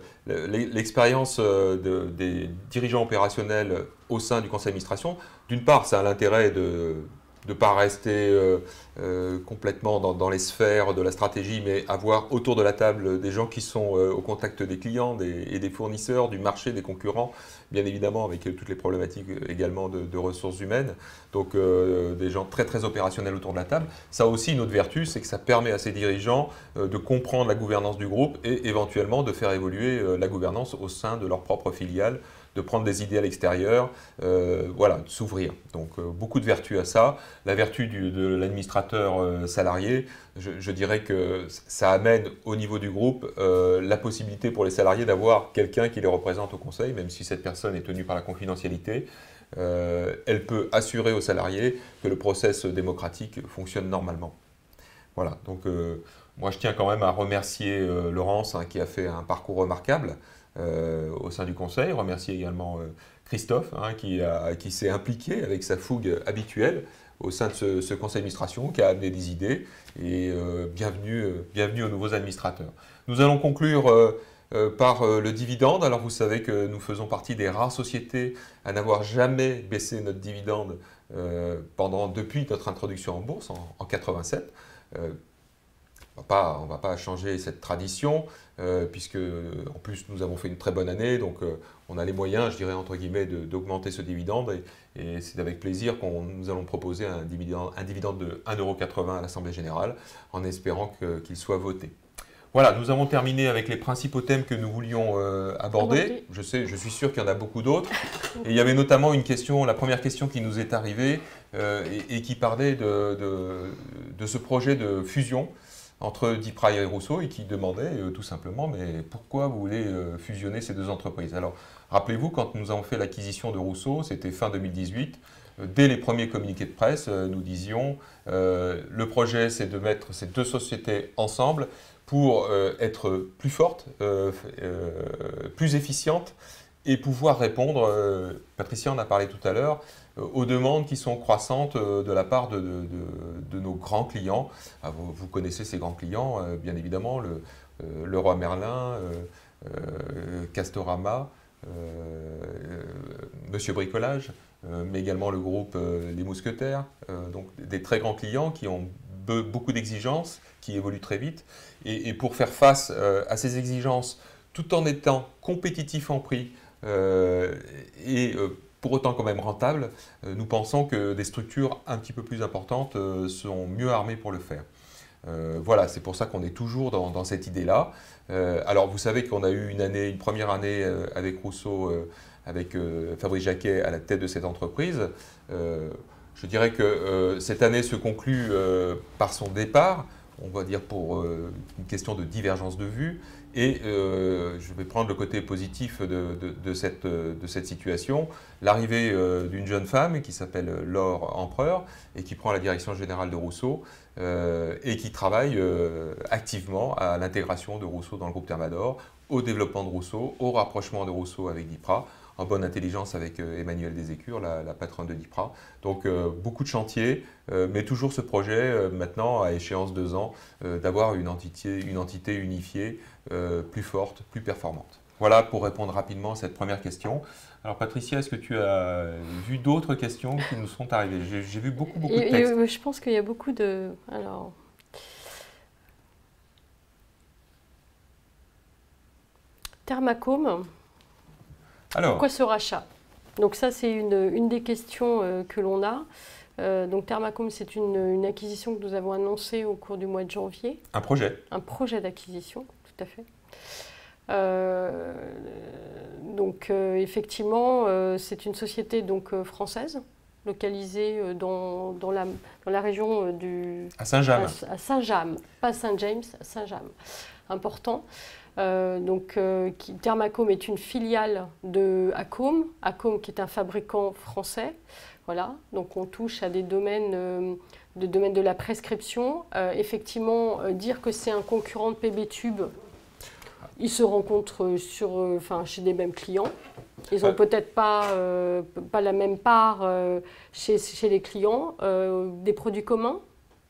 l'expérience le, de, des dirigeants opérationnels au sein du conseil d'administration. D'une part, ça a l'intérêt de ne pas rester euh, euh, complètement dans, dans les sphères de la stratégie, mais avoir autour de la table des gens qui sont euh, au contact des clients des, et des fournisseurs, du marché, des concurrents, bien évidemment avec toutes les problématiques également de, de ressources humaines, donc euh, des gens très très opérationnels autour de la table. Ça a aussi une autre vertu, c'est que ça permet à ces dirigeants euh, de comprendre la gouvernance du groupe et éventuellement de faire évoluer euh, la gouvernance au sein de leur propre filiale, de prendre des idées à l'extérieur, euh, voilà, de s'ouvrir. Donc euh, beaucoup de vertus à ça. La vertu du, de l'administrateur euh, salarié, je, je dirais que ça amène au niveau du groupe euh, la possibilité pour les salariés d'avoir quelqu'un qui les représente au conseil, même si cette personne est tenue par la confidentialité. Euh, elle peut assurer aux salariés que le process démocratique fonctionne normalement. Voilà, donc euh, moi je tiens quand même à remercier euh, Laurence hein, qui a fait un parcours remarquable euh, au sein du conseil, remercier également euh, Christophe hein, qui, a, qui s'est impliqué avec sa fougue habituelle au sein de ce, ce conseil d'administration, qui a amené des idées, et euh, bienvenue, euh, bienvenue aux nouveaux administrateurs. Nous allons conclure euh, euh, par euh, le dividende. Alors vous savez que nous faisons partie des rares sociétés à n'avoir jamais baissé notre dividende euh, pendant, depuis notre introduction en bourse en, en mille neuf cent quatre-vingt-sept. Euh, on ne va pas changer cette tradition, euh, puisque en plus nous avons fait une très bonne année, donc euh, on a les moyens, je dirais entre guillemets, d'augmenter ce dividende, et, et c'est avec plaisir que nous allons proposer un dividende, un dividende de un euro quatre-vingts à l'Assemblée Générale, en espérant qu'il soit voté. Voilà, nous avons terminé avec les principaux thèmes que nous voulions euh, aborder. Je sais, je suis sûr qu'il y en a beaucoup d'autres. Et il y avait notamment une question, la première question qui nous est arrivée euh, et, et qui parlait de, de, de ce projet de fusion entre Dipra et Rousseau, et qui demandait euh, tout simplement, mais pourquoi vous voulez euh, fusionner ces deux entreprises? Alors, rappelez-vous, quand nous avons fait l'acquisition de Rousseau, c'était fin deux mille dix-huit, euh, dès les premiers communiqués de presse, euh, nous disions, euh, le projet c'est de mettre ces deux sociétés ensemble pour euh, être plus fortes, euh, euh, plus efficientes, et pouvoir répondre, euh, Patricia en a parlé tout à l'heure, euh, aux demandes qui sont croissantes euh, de la part de, de, de, de nos grands clients. Ah, vous, vous connaissez ces grands clients, euh, bien évidemment, le, euh, Leroy Merlin, euh, euh, Castorama, euh, euh, Monsieur Bricolage, euh, mais également le groupe euh, Les Mousquetaires, euh, donc des très grands clients qui ont be beaucoup d'exigences, qui évoluent très vite, et, et pour faire face euh, à ces exigences, tout en étant compétitif en prix, Euh, et euh, pour autant quand même rentable, euh, nous pensons que des structures un petit peu plus importantes euh, sont mieux armées pour le faire. Euh, voilà, c'est pour ça qu'on est toujours dans, dans cette idée-là. Euh, alors vous savez qu'on a eu une année, une première année euh, avec Rousseau, euh, avec euh, Fabrice Jacquet à la tête de cette entreprise. Euh, je dirais que euh, cette année se conclut euh, par son départ. on va dire pour euh, une question de divergence de vue. Et euh, je vais prendre le côté positif de, de, de, cette, de cette situation. L'arrivée euh, d'une jeune femme qui s'appelle Laure Empereur et qui prend la direction générale de Rousseau euh, et qui travaille euh, activement à l'intégration de Rousseau dans le groupe Thermador, au développement de Rousseau, au rapprochement de Rousseau avec DIPRA, en bonne intelligence avec euh, Emmanuelle Desécures, la, la patronne de DIPRA. Donc euh, beaucoup de chantiers, euh, mais toujours ce projet, euh, maintenant à échéance deux ans, euh, d'avoir une entité, une entité unifiée, euh, plus forte, plus performante. Voilà pour répondre rapidement à cette première question. Alors Patricia, est-ce que tu as vu d'autres questions qui nous sont arrivées? J'ai vu beaucoup, beaucoup de textes. Et, et, je pense qu'il y a beaucoup de... Alors... Thermacome. Alors, pourquoi ce rachat? Donc ça, c'est une, une des questions euh, que l'on a. Euh, donc Thermacome, c'est une, une acquisition que nous avons annoncée au cours du mois de janvier. Un projet. Un projet d'acquisition, tout à fait. Euh, donc euh, effectivement, euh, c'est une société donc, euh, française, localisée euh, dans, dans, la, dans la région euh, du... À Saint-James. À, à Saint-James, pas Saint-James, à Saint-James. Important. Euh, donc, euh, qui, Thermacome est une filiale de Accome, Accome qui est un fabricant français. Voilà, donc on touche à des domaines, euh, de, domaines de la prescription. Euh, effectivement, euh, dire que c'est un concurrent de P B Tube, ils se rencontrent sur, euh, enfin, chez des mêmes clients. Ils n'ont ouais. peut-être pas, euh, pas la même part euh, chez, chez les clients. Euh, des produits communs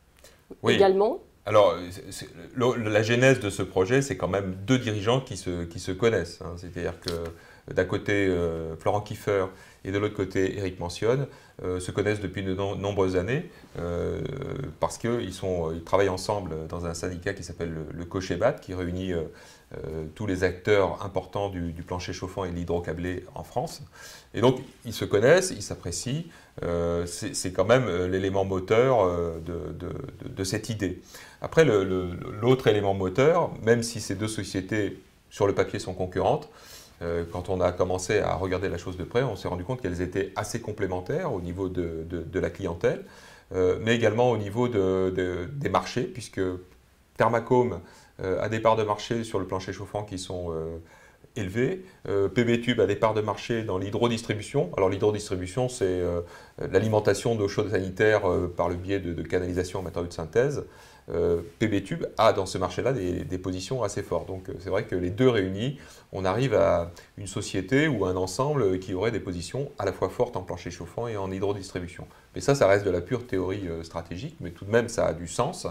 oui. également. Alors, c'est, le, la genèse de ce projet, c'est quand même deux dirigeants qui se, qui se connaissent. Hein. C'est-à-dire que d'un côté, euh, Florent Kieffer et de l'autre côté, Éric Mentionne, euh, se connaissent depuis de no nombreuses années euh, parce qu'ils ils travaillent ensemble dans un syndicat qui s'appelle le, le Cochebat, qui réunit euh, euh, tous les acteurs importants du, du plancher chauffant et de l'hydrocablé en France. Et donc, ils se connaissent, ils s'apprécient. Euh, c'est quand même l'élément moteur de, de, de, de cette idée. Après, l'autre élément moteur, même si ces deux sociétés, sur le papier, sont concurrentes, euh, quand on a commencé à regarder la chose de près, on s'est rendu compte qu'elles étaient assez complémentaires au niveau de, de, de la clientèle, euh, mais également au niveau de, de, des marchés, puisque Thermacome euh, a des parts de marché sur le plancher chauffant qui sont euh, élevées. Euh, P B Tube a des parts de marché dans l'hydrodistribution. Alors l'hydrodistribution, c'est euh, l'alimentation d'eau chaude sanitaire euh, par le biais de, de canalisation en matériaux de synthèse. Euh, P B Tube a dans ce marché-là des, des positions assez fortes. Donc c'est vrai que les deux réunis, on arrive à une société ou un ensemble qui aurait des positions à la fois fortes en plancher chauffant et en hydrodistribution. Mais ça, ça reste de la pure théorie euh, stratégique, mais tout de même ça a du sens.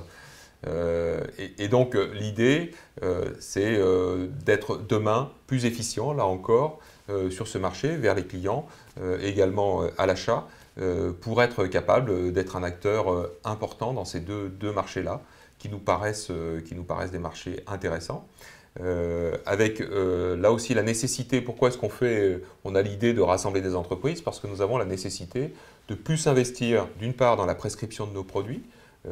Euh, et, et donc l'idée, euh, c'est euh, d'être demain plus efficient, là encore, euh, sur ce marché, vers les clients, euh, également euh, à l'achat, euh, pour être capable d'être un acteur euh, important dans ces deux, deux marchés-là, qui nous paraissent, euh, qui nous paraissent des marchés intéressants. Euh, avec euh, là aussi la nécessité, pourquoi est-ce qu'on fait, on a l'idée de rassembler des entreprises? Parce que nous avons la nécessité de plus investir, d'une part, dans la prescription de nos produits,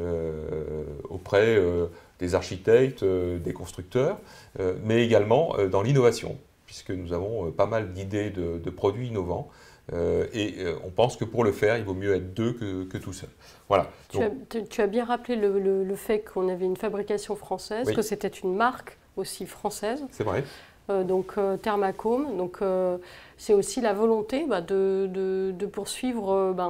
Euh, auprès euh, des architectes, euh, des constructeurs, euh, mais également euh, dans l'innovation, puisque nous avons euh, pas mal d'idées de, de produits innovants. Euh, et euh, on pense que pour le faire, il vaut mieux être deux que, que tout seul. Voilà. Tu, Donc, as, tu as bien rappelé le, le, le fait qu'on avait une fabrication française, oui. que c'était une marque aussi française. C'est vrai. Euh, donc euh, Thermacome, donc euh, c'est aussi la volonté bah, de, de, de poursuivre euh, bah,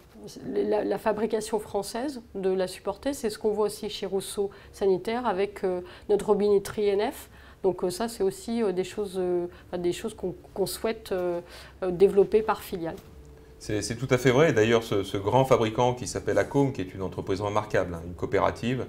la, la fabrication française, de la supporter. C'est ce qu'on voit aussi chez Rousseau Sanitaire avec euh, notre robinetterie N F. Donc euh, ça, c'est aussi euh, des choses, euh, des choses qu'on qu'on souhaite euh, développer par filiale. C'est tout à fait vrai. D'ailleurs, ce, ce grand fabricant qui s'appelle Accome, qui est une entreprise remarquable, hein, une coopérative,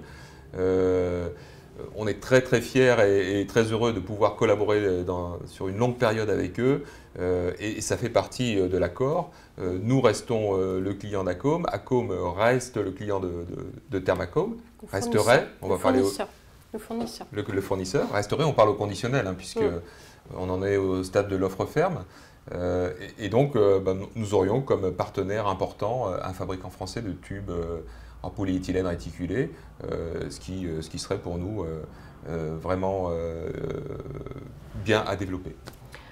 euh, on est très très fiers et, et très heureux de pouvoir collaborer dans, sur une longue période avec eux euh, et, et ça fait partie de l'accord. Euh, nous restons euh, le client d'Accome, Accome reste le client de, de, de Thermacome, resterait, on va parler au, le fournisseur. Le, le fournisseur, resterait, on parle au conditionnel, hein, puisque oui. on en est au stade de l'offre ferme. Euh, et, et donc, euh, bah, nous aurions comme partenaire important euh, un fabricant français de tubes euh, en polyéthylène réticulé, euh, ce, qui, euh, ce qui serait pour nous euh, euh, vraiment euh, bien à développer.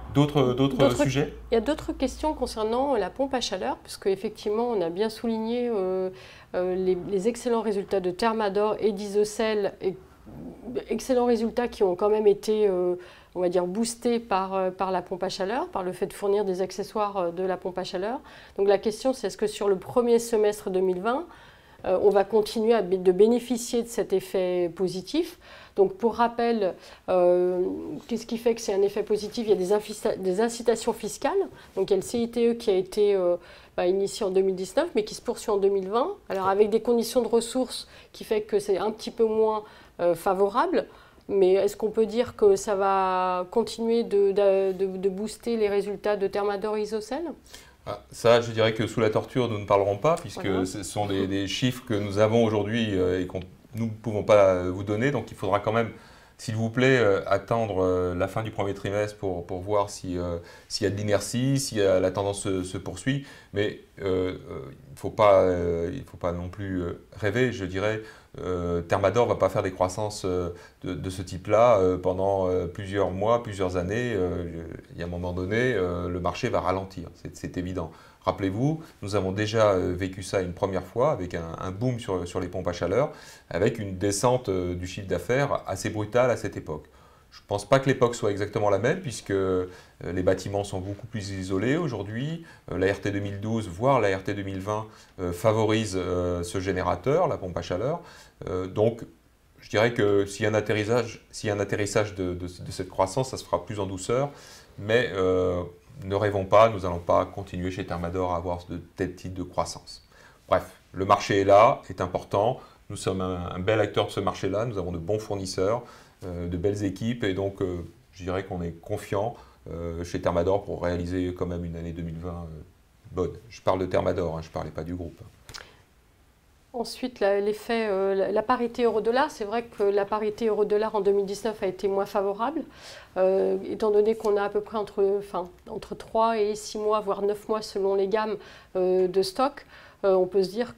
D'autres sujets? Il y a d'autres questions concernant la pompe à chaleur, puisque effectivement on a bien souligné euh, euh, les, les excellents résultats de Thermador et d'Isocell, et excellents résultats qui ont quand même été, euh, on va dire, boostés par, euh, par la pompe à chaleur, par le fait de fournir des accessoires de la pompe à chaleur. Donc la question, c'est est-ce que sur le premier semestre deux mille vingt, euh, on va continuer à, de bénéficier de cet effet positif? Donc pour rappel, euh, qu'est-ce qui fait que c'est un effet positif? Il y a des, des incitations fiscales. Donc il y a le C I T E qui a été euh, bah, initié en deux mille dix-neuf, mais qui se poursuit en deux mille vingt. Alors avec des conditions de ressources qui fait que c'est un petit peu moins euh, favorable. Mais est-ce qu'on peut dire que ça va continuer de, de, de, de booster les résultats de Thermador et Isocell? Ah, ça, je dirais que sous la torture, nous ne parlerons pas, puisque voilà. Ce sont des, des chiffres que nous avons aujourd'hui euh, et qu'on nous ne pouvons pas vous donner. Donc il faudra quand même, s'il vous plaît, euh, attendre euh, la fin du premier trimestre pour, pour voir si, euh, s'il y a de l'inertie, si euh, la tendance se, se poursuit. Mais euh, euh, il ne faut pas, euh, il faut pas non plus euh, rêver, je dirais. Euh, Thermador ne va pas faire des croissances euh, de, de ce type-là euh, pendant euh, plusieurs mois, plusieurs années. Euh, il y a un moment donné, euh, le marché va ralentir, c'est évident. Rappelez-vous, nous avons déjà euh, vécu ça une première fois avec un, un boom sur, sur les pompes à chaleur, avec une descente euh, du chiffre d'affaires assez brutale à cette époque. Je ne pense pas que l'époque soit exactement la même, puisque euh, les bâtiments sont beaucoup plus isolés aujourd'hui. Euh, la R T deux mille douze, voire la R T deux mille vingt, euh, favorise euh, ce générateur, la pompe à chaleur. Euh, donc, je dirais que s'il y a un atterrissage, s'il y a un atterrissage de, de, de cette croissance, ça se fera plus en douceur. Mais euh, ne rêvons pas, nous n'allons pas continuer chez Thermador à avoir de tels types de croissance. Bref, le marché est là, est important. Nous sommes un, un bel acteur de ce marché-là, nous avons de bons fournisseurs, euh, de belles équipes, et donc euh, je dirais qu'on est confiant euh, chez Thermador pour réaliser quand même une année deux mille vingt euh, bonne. Je parle de Thermador, hein, je ne parlais pas du groupe. Ensuite, l'effet, euh, la parité euro-dollar, c'est vrai que la parité euro-dollar en deux mille dix-neuf a été moins favorable, euh, étant donné qu'on a à peu près entre, enfin, entre trois et six mois, voire neuf mois selon les gammes euh, de stock. Euh, on peut se dire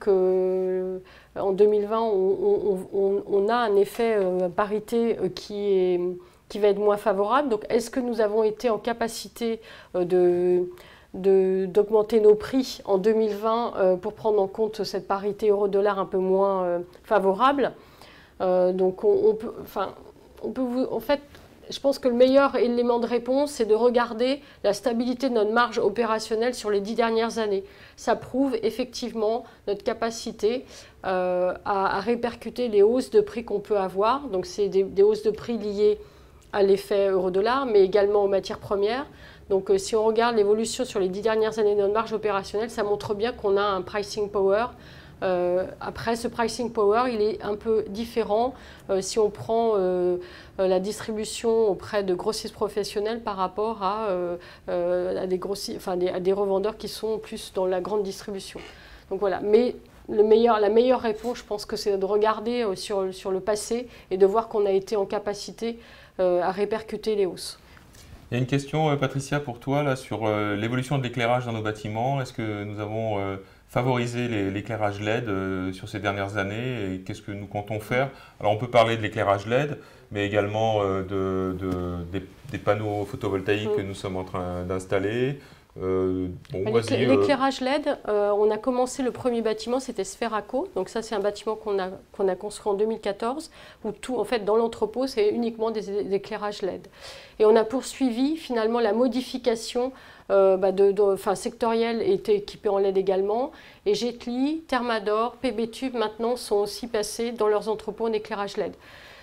qu'en deux mille vingt, on, on, on, on a un effet euh, parité euh, qui, est, qui va être moins favorable. Donc, est-ce que nous avons été en capacité euh, de... d'augmenter nos prix en deux mille vingt euh, pour prendre en compte cette parité euro-dollar un peu moins euh, favorable. Euh, donc on, on peut, enfin, on peut vous, en fait, je pense que le meilleur élément de réponse, c'est de regarder la stabilité de notre marge opérationnelle sur les dix dernières années. Ça prouve effectivement notre capacité euh, à, à répercuter les hausses de prix qu'on peut avoir. Donc c'est des, des hausses de prix liées à l'effet euro-dollar, mais également aux matières premières. Donc euh, si on regarde l'évolution sur les dix dernières années de notre marge opérationnelle, ça montre bien qu'on a un pricing power. Euh, après, ce pricing power, il est un peu différent euh, si on prend euh, la distribution auprès de grossistes professionnels par rapport à, euh, euh, à, des grossi... enfin, des, à des revendeurs qui sont plus dans la grande distribution. Donc voilà. Mais le meilleur, la meilleure réponse, je pense que c'est de regarder euh, sur, sur le passé et de voir qu'on a été en capacité euh, à répercuter les hausses. Il y a une question, Patricia, pour toi là, sur euh, l'évolution de l'éclairage dans nos bâtiments. Est-ce que nous avons euh, favorisé l'éclairage L E D euh, sur ces dernières années et qu'est-ce que nous comptons faire? Alors on peut parler de l'éclairage L E D, mais également euh, de, de, des, des panneaux photovoltaïques mmh. que nous sommes en train d'installer. Euh, bon, L'éclairage L E D, euh, on a commencé le premier bâtiment, c'était Sferaco. Donc ça, c'est un bâtiment qu'on a, qu'on a construit en deux mille quatorze, où tout, en fait, dans l'entrepôt, c'est uniquement des, des éclairages L E D. Et on a poursuivi finalement la modification euh, bah de, de, enfin, sectorielle, était équipée en L E D également. Et Jetly, Thermador, P B Tube maintenant sont aussi passés dans leurs entrepôts en éclairage L E D.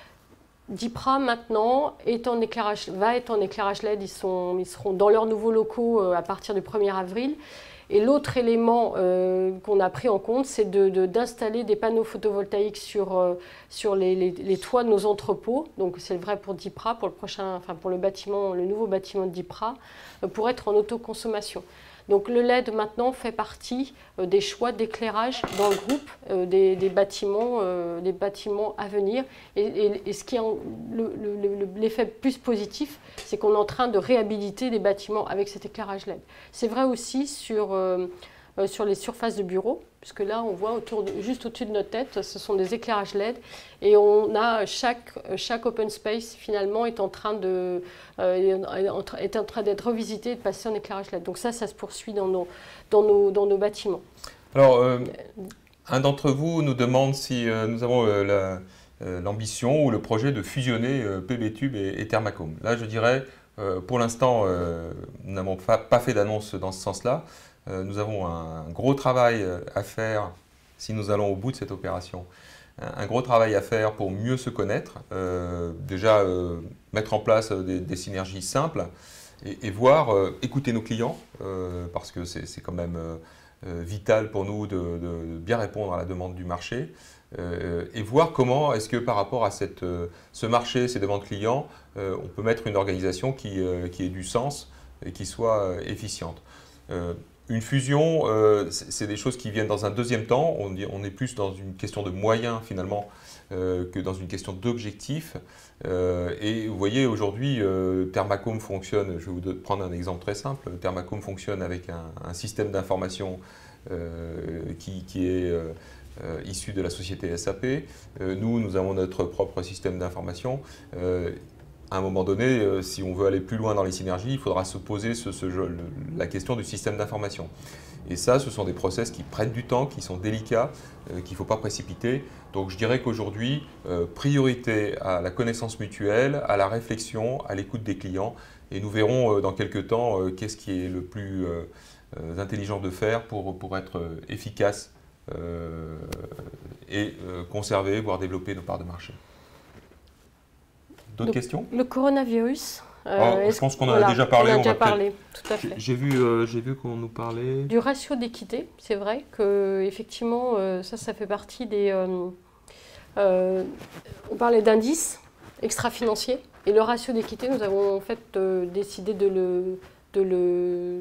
DIPRA maintenant est en éclairage, va être en éclairage L E D, ils, sont, ils seront dans leurs nouveaux locaux euh, à partir du premier avril. Et l'autre élément euh, qu'on a pris en compte, c'est d'installer de, de, des panneaux photovoltaïques sur, euh, sur les, les, les toits de nos entrepôts. Donc c'est vrai pour DIPRA, pour le, prochain, enfin pour le, bâtiment, le nouveau bâtiment de DIPRA, euh, pour être en autoconsommation. Donc le L E D maintenant fait partie euh, des choix d'éclairage dans le groupe euh, des, des, bâtiments, euh, des bâtiments à venir. Et, et, et ce qui est l'effet le, le, plus positif, c'est qu'on est en train de réhabiliter des bâtiments avec cet éclairage L E D. C'est vrai aussi sur, euh, euh, sur les surfaces de bureaux, puisque là, on voit autour de, juste au-dessus de notre tête, ce sont des éclairages L E D, et on a chaque, chaque open space, finalement, est en train de, euh, est en train d'être revisité et de passer en éclairage L E D. Donc ça, ça se poursuit dans nos, dans nos, dans nos bâtiments. Alors, euh, un d'entre vous nous demande si euh, nous avons euh, la... l'ambition ou le projet de fusionner PBtube et, et Thermacome. Là, je dirais, euh, pour l'instant, euh, nous n'avons pas, pas fait d'annonce dans ce sens-là. Euh, nous avons un, un gros travail à faire, si nous allons au bout de cette opération, un, un gros travail à faire pour mieux se connaître, euh, déjà euh, mettre en place des, des synergies simples et, et voir, euh, écouter nos clients, euh, parce que c'est quand même euh, vital pour nous de, de, de bien répondre à la demande du marché. Euh, et voir comment est-ce que par rapport à cette, euh, ce marché, ces demandes clients, euh, on peut mettre une organisation qui, euh, qui ait du sens et qui soit euh, efficiente. Euh, une fusion, euh, c'est des choses qui viennent dans un deuxième temps. On, on est plus dans une question de moyens finalement euh, que dans une question d'objectifs. Euh, et vous voyez aujourd'hui, euh, Thermacome fonctionne, je vais vous prendre un exemple très simple, Thermacome fonctionne avec un, un système d'information euh, qui, qui est... Euh, Euh, issus de la société S A P. Euh, nous, nous avons notre propre système d'information. Euh, à un moment donné, euh, si on veut aller plus loin dans les synergies, il faudra se poser ce, ce jeu, le, la question du système d'information. Et ça, ce sont des process qui prennent du temps, qui sont délicats, euh, qu'il ne faut pas précipiter. Donc je dirais qu'aujourd'hui, euh, priorité à la connaissance mutuelle, à la réflexion, à l'écoute des clients. Et nous verrons euh, dans quelques temps euh, qu'est-ce qui est le plus euh, euh, intelligent de faire pour, pour être euh, efficace Euh, et euh, conserver, voire développer nos parts de marché. D'autres questions? Le coronavirus. Euh, oh, je pense qu'on en voilà, a déjà parlé. On a déjà on parlé, tout à fait. J'ai vu, euh, j'ai vu qu'on nous parlait du ratio d'équité. C'est vrai que effectivement, euh, ça, ça fait partie des. Euh, euh, on parlait d'indices extra-financiers et le ratio d'équité. Nous avons en fait euh, décidé de le, de le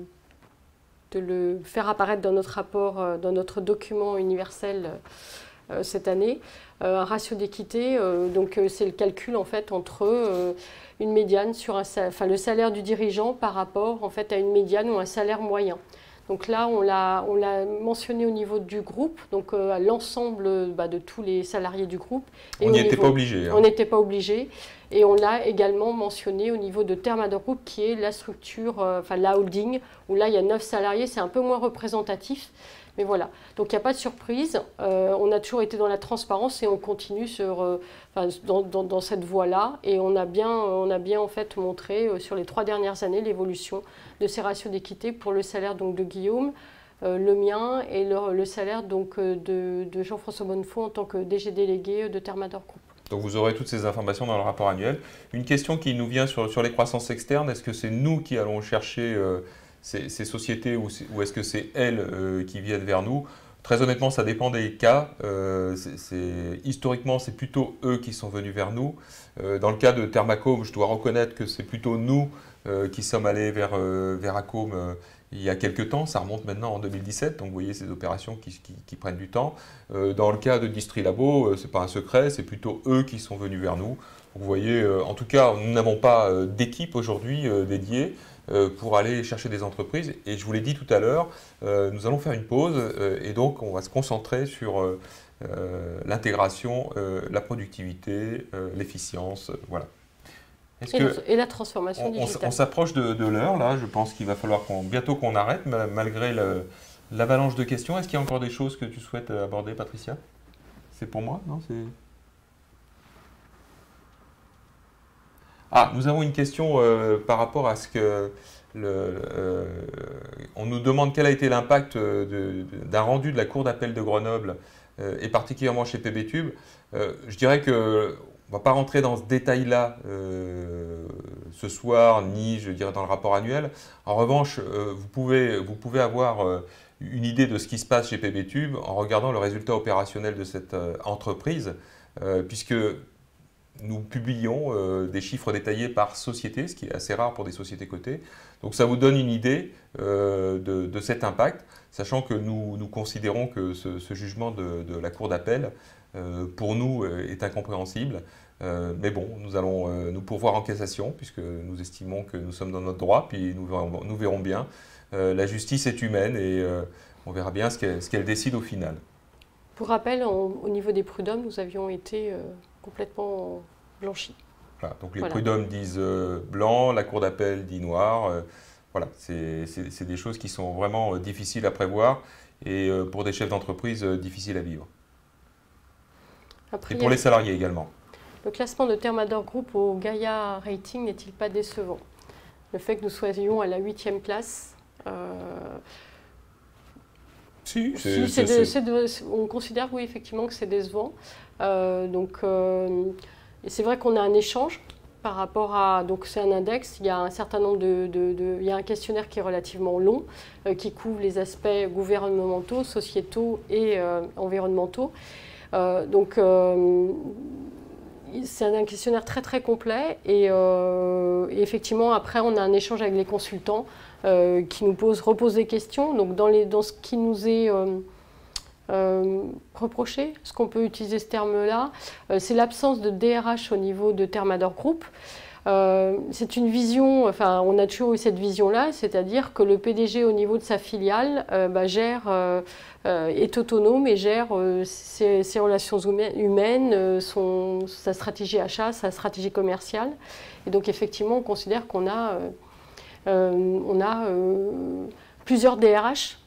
de le faire apparaître dans notre rapport, dans notre document universel euh, cette année. Euh, un ratio d'équité, euh, donc c'est le calcul en fait entre euh, une médiane sur un, enfin, le salaire du dirigeant par rapport en fait à une médiane ou un salaire moyen. Donc là, on l'a on l'a mentionné au niveau du groupe, donc euh, à l'ensemble bah, de tous les salariés du groupe. Et on n'y était pas obligé. Hein. On n'était pas obligé. Et on l'a également mentionné au niveau de Thermador Group, qui est la structure, euh, enfin la holding, où là, il y a neuf salariés, c'est un peu moins représentatif. Mais voilà, donc il n'y a pas de surprise. Euh, on a toujours été dans la transparence et on continue sur, euh, dans, dans, dans cette voie-là. Et on a bien, on a bien en fait montré euh, sur les trois dernières années l'évolution de ces ratios d'équité pour le salaire donc, de Guillaume, euh, le mien et le, le salaire donc, de, de Jean-François Bonnefond en tant que D G délégué de Thermador Group. Donc vous aurez toutes ces informations dans le rapport annuel. Une question qui nous vient sur, sur les croissances externes, est-ce que c'est nous qui allons chercher euh, ces, ces sociétés ou, ou est-ce que c'est elles euh, qui viennent vers nous? Très honnêtement, ça dépend des cas. Euh, c'est, c'est, historiquement, c'est plutôt eux qui sont venus vers nous. Euh, dans le cas de Thermacome, je dois reconnaître que c'est plutôt nous euh, qui sommes allés vers, euh, vers Acome euh, il y a quelques temps. Ça remonte maintenant en deux mille dix-sept, donc vous voyez ces opérations qui, qui, qui prennent du temps. Euh, dans le cas de Distrilabo, euh, ce n'est pas un secret, c'est plutôt eux qui sont venus vers nous. Vous voyez, euh, en tout cas, nous n'avons pas euh, d'équipe aujourd'hui euh, dédiée euh, pour aller chercher des entreprises. Et je vous l'ai dit tout à l'heure, euh, nous allons faire une pause euh, et donc on va se concentrer sur euh, euh, l'intégration, euh, la productivité, euh, l'efficience, euh, voilà. Et, que et la transformation on, digitale. On s'approche de, de l'heure, là. Je pense qu'il va falloir qu'on, bientôt qu'on arrête, malgré le, l'avalanche de questions. Est-ce qu'il y a encore des choses que tu souhaites aborder, Patricia? C'est pour moi, non? Ah, nous avons une question euh, par rapport à ce que... Le, euh, on nous demande quel a été l'impact d'un rendu de la Cour d'appel de Grenoble, euh, et particulièrement chez PBtube. Euh, je dirais que... On ne va pas rentrer dans ce détail-là euh, ce soir, ni je dirais dans le rapport annuel. En revanche, euh, vous, pouvez, vous pouvez avoir euh, une idée de ce qui se passe chez PBtube en regardant le résultat opérationnel de cette euh, entreprise, euh, puisque nous publions euh, des chiffres détaillés par société, ce qui est assez rare pour des sociétés cotées. Donc ça vous donne une idée euh, de, de cet impact, sachant que nous, nous considérons que ce, ce jugement de, de la Cour d'appel Euh, pour nous euh, est incompréhensible. Euh, mais bon, nous allons euh, nous pourvoir en cassation puisque nous estimons que nous sommes dans notre droit, puis nous verrons, nous verrons bien. Euh, la justice est humaine et euh, on verra bien ce qu'elle ce qu'elle décide au final. Pour rappel, on, au niveau des prud'hommes, nous avions été euh, complètement blanchis. Voilà, donc les voilà. prud'hommes disent euh, blanc, la cour d'appel dit noir. Euh, voilà, c'est des choses qui sont vraiment euh, difficiles à prévoir et euh, pour des chefs d'entreprise, euh, difficiles à vivre. Après, et pour les salariés également. Le classement de Thermador Group au Gaïa Rating n'est-il pas décevant? Le fait que nous soyons à la huitième place, euh, si, si c'est on considère oui effectivement que c'est décevant. Euh, donc, euh, c'est vrai qu'on a un échange par rapport à, donc c'est un index, il y a un certain nombre de, de, de il y a un questionnaire qui est relativement long, euh, qui couvre les aspects gouvernementaux, sociétaux et euh, environnementaux. Euh, donc, euh, c'est un questionnaire très très complet et, euh, et effectivement après on a un échange avec les consultants euh, qui nous posent, reposent des questions. Donc dans, les, dans ce qui nous est euh, euh, reproché, est-ce qu'on peut utiliser ce terme-là, euh, c'est l'absence de D R H au niveau de Thermador Group. Euh, c'est une vision, enfin on a toujours eu cette vision-là, c'est-à-dire que le P D G au niveau de sa filiale euh, bah, gère, euh, euh, est autonome et gère euh, ses, ses relations humaines, euh, son, sa stratégie achat, sa stratégie commerciale. Et donc effectivement on considère qu'on a, euh, euh, on a euh, plusieurs D R H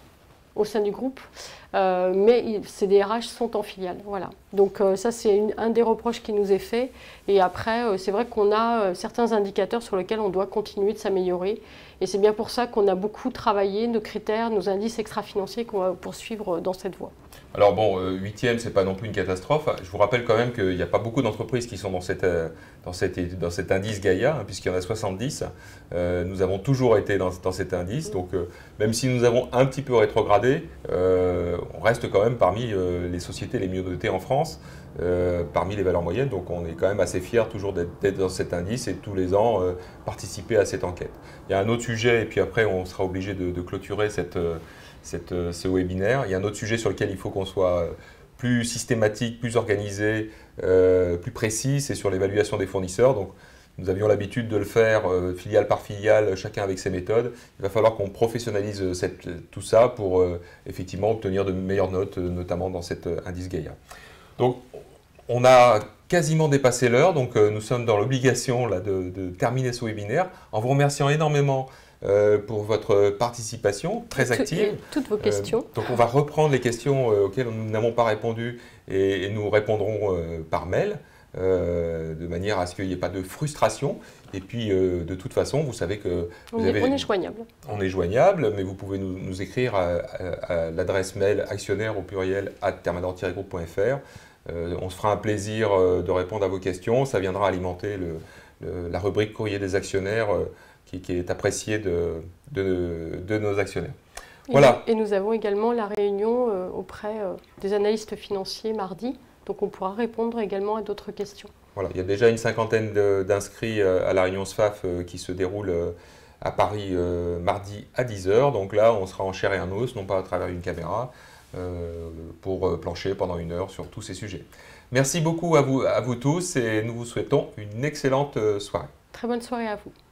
au sein du groupe. Euh, mais ces D R H sont en filiale. Voilà. Donc euh, ça, c'est un des reproches qui nous est fait. Et après, euh, c'est vrai qu'on a euh, certains indicateurs sur lesquels on doit continuer de s'améliorer. Et c'est bien pour ça qu'on a beaucoup travaillé nos critères, nos indices extra-financiers qu'on va poursuivre dans cette voie. Alors bon, euh, huitième, c'est pas non plus une catastrophe. Je vous rappelle quand même qu'il n'y a pas beaucoup d'entreprises qui sont dans, cette, euh, dans, cette, dans cet indice Gaïa, hein, puisqu'il y en a soixante-dix. Euh, nous avons toujours été dans, dans cet indice. Donc euh, même si nous avons un petit peu rétrogradé, euh, on reste quand même parmi euh, les sociétés les mieux notées en France, euh, parmi les valeurs moyennes. Donc on est quand même assez fiers toujours d'être dans cet indice et tous les ans euh, participer à cette enquête. Il y a un autre sujet, et puis après on sera obligé de, de clôturer cette... Euh, Cette, ce webinaire. Il y a un autre sujet sur lequel il faut qu'on soit plus systématique, plus organisé, euh, plus précis, c'est sur l'évaluation des fournisseurs. Donc, nous avions l'habitude de le faire euh, filiale par filiale, chacun avec ses méthodes. Il va falloir qu'on professionnalise cette, tout ça pour euh, effectivement obtenir de meilleures notes, notamment dans cet indice Gaïa. Donc, on a quasiment dépassé l'heure, donc euh, nous sommes dans l'obligation de, de terminer ce webinaire en vous remerciant énormément Euh, pour votre participation très active. Toutes vos questions. Euh, donc on va reprendre les questions euh, auxquelles nous n'avons pas répondu et, et nous répondrons euh, par mail euh, de manière à ce qu'il n'y ait pas de frustration. Et puis euh, de toute façon, vous savez que on, vous est, avez, on est joignable. On est joignable, mais vous pouvez nous, nous écrire à, à, à l'adresse mail actionnaire au pluriel arobase thermador tiret groupe point f r. Euh, on se fera un plaisir euh, de répondre à vos questions. Ça viendra alimenter le, le, la rubrique courrier des actionnaires euh, Qui, qui est apprécié de, de, de nos actionnaires. Et voilà. Nous, et nous avons également la réunion euh, auprès euh, des analystes financiers mardi, donc on pourra répondre également à d'autres questions. Voilà, il y a déjà une cinquantaine d'inscrits à la réunion S F A F euh, qui se déroule euh, à Paris euh, mardi à dix heures. Donc là, on sera en chair et en os, non pas à travers une caméra, euh, pour euh, plancher pendant une heure sur tous ces sujets. Merci beaucoup à vous, à vous tous et nous vous souhaitons une excellente soirée. Très bonne soirée à vous.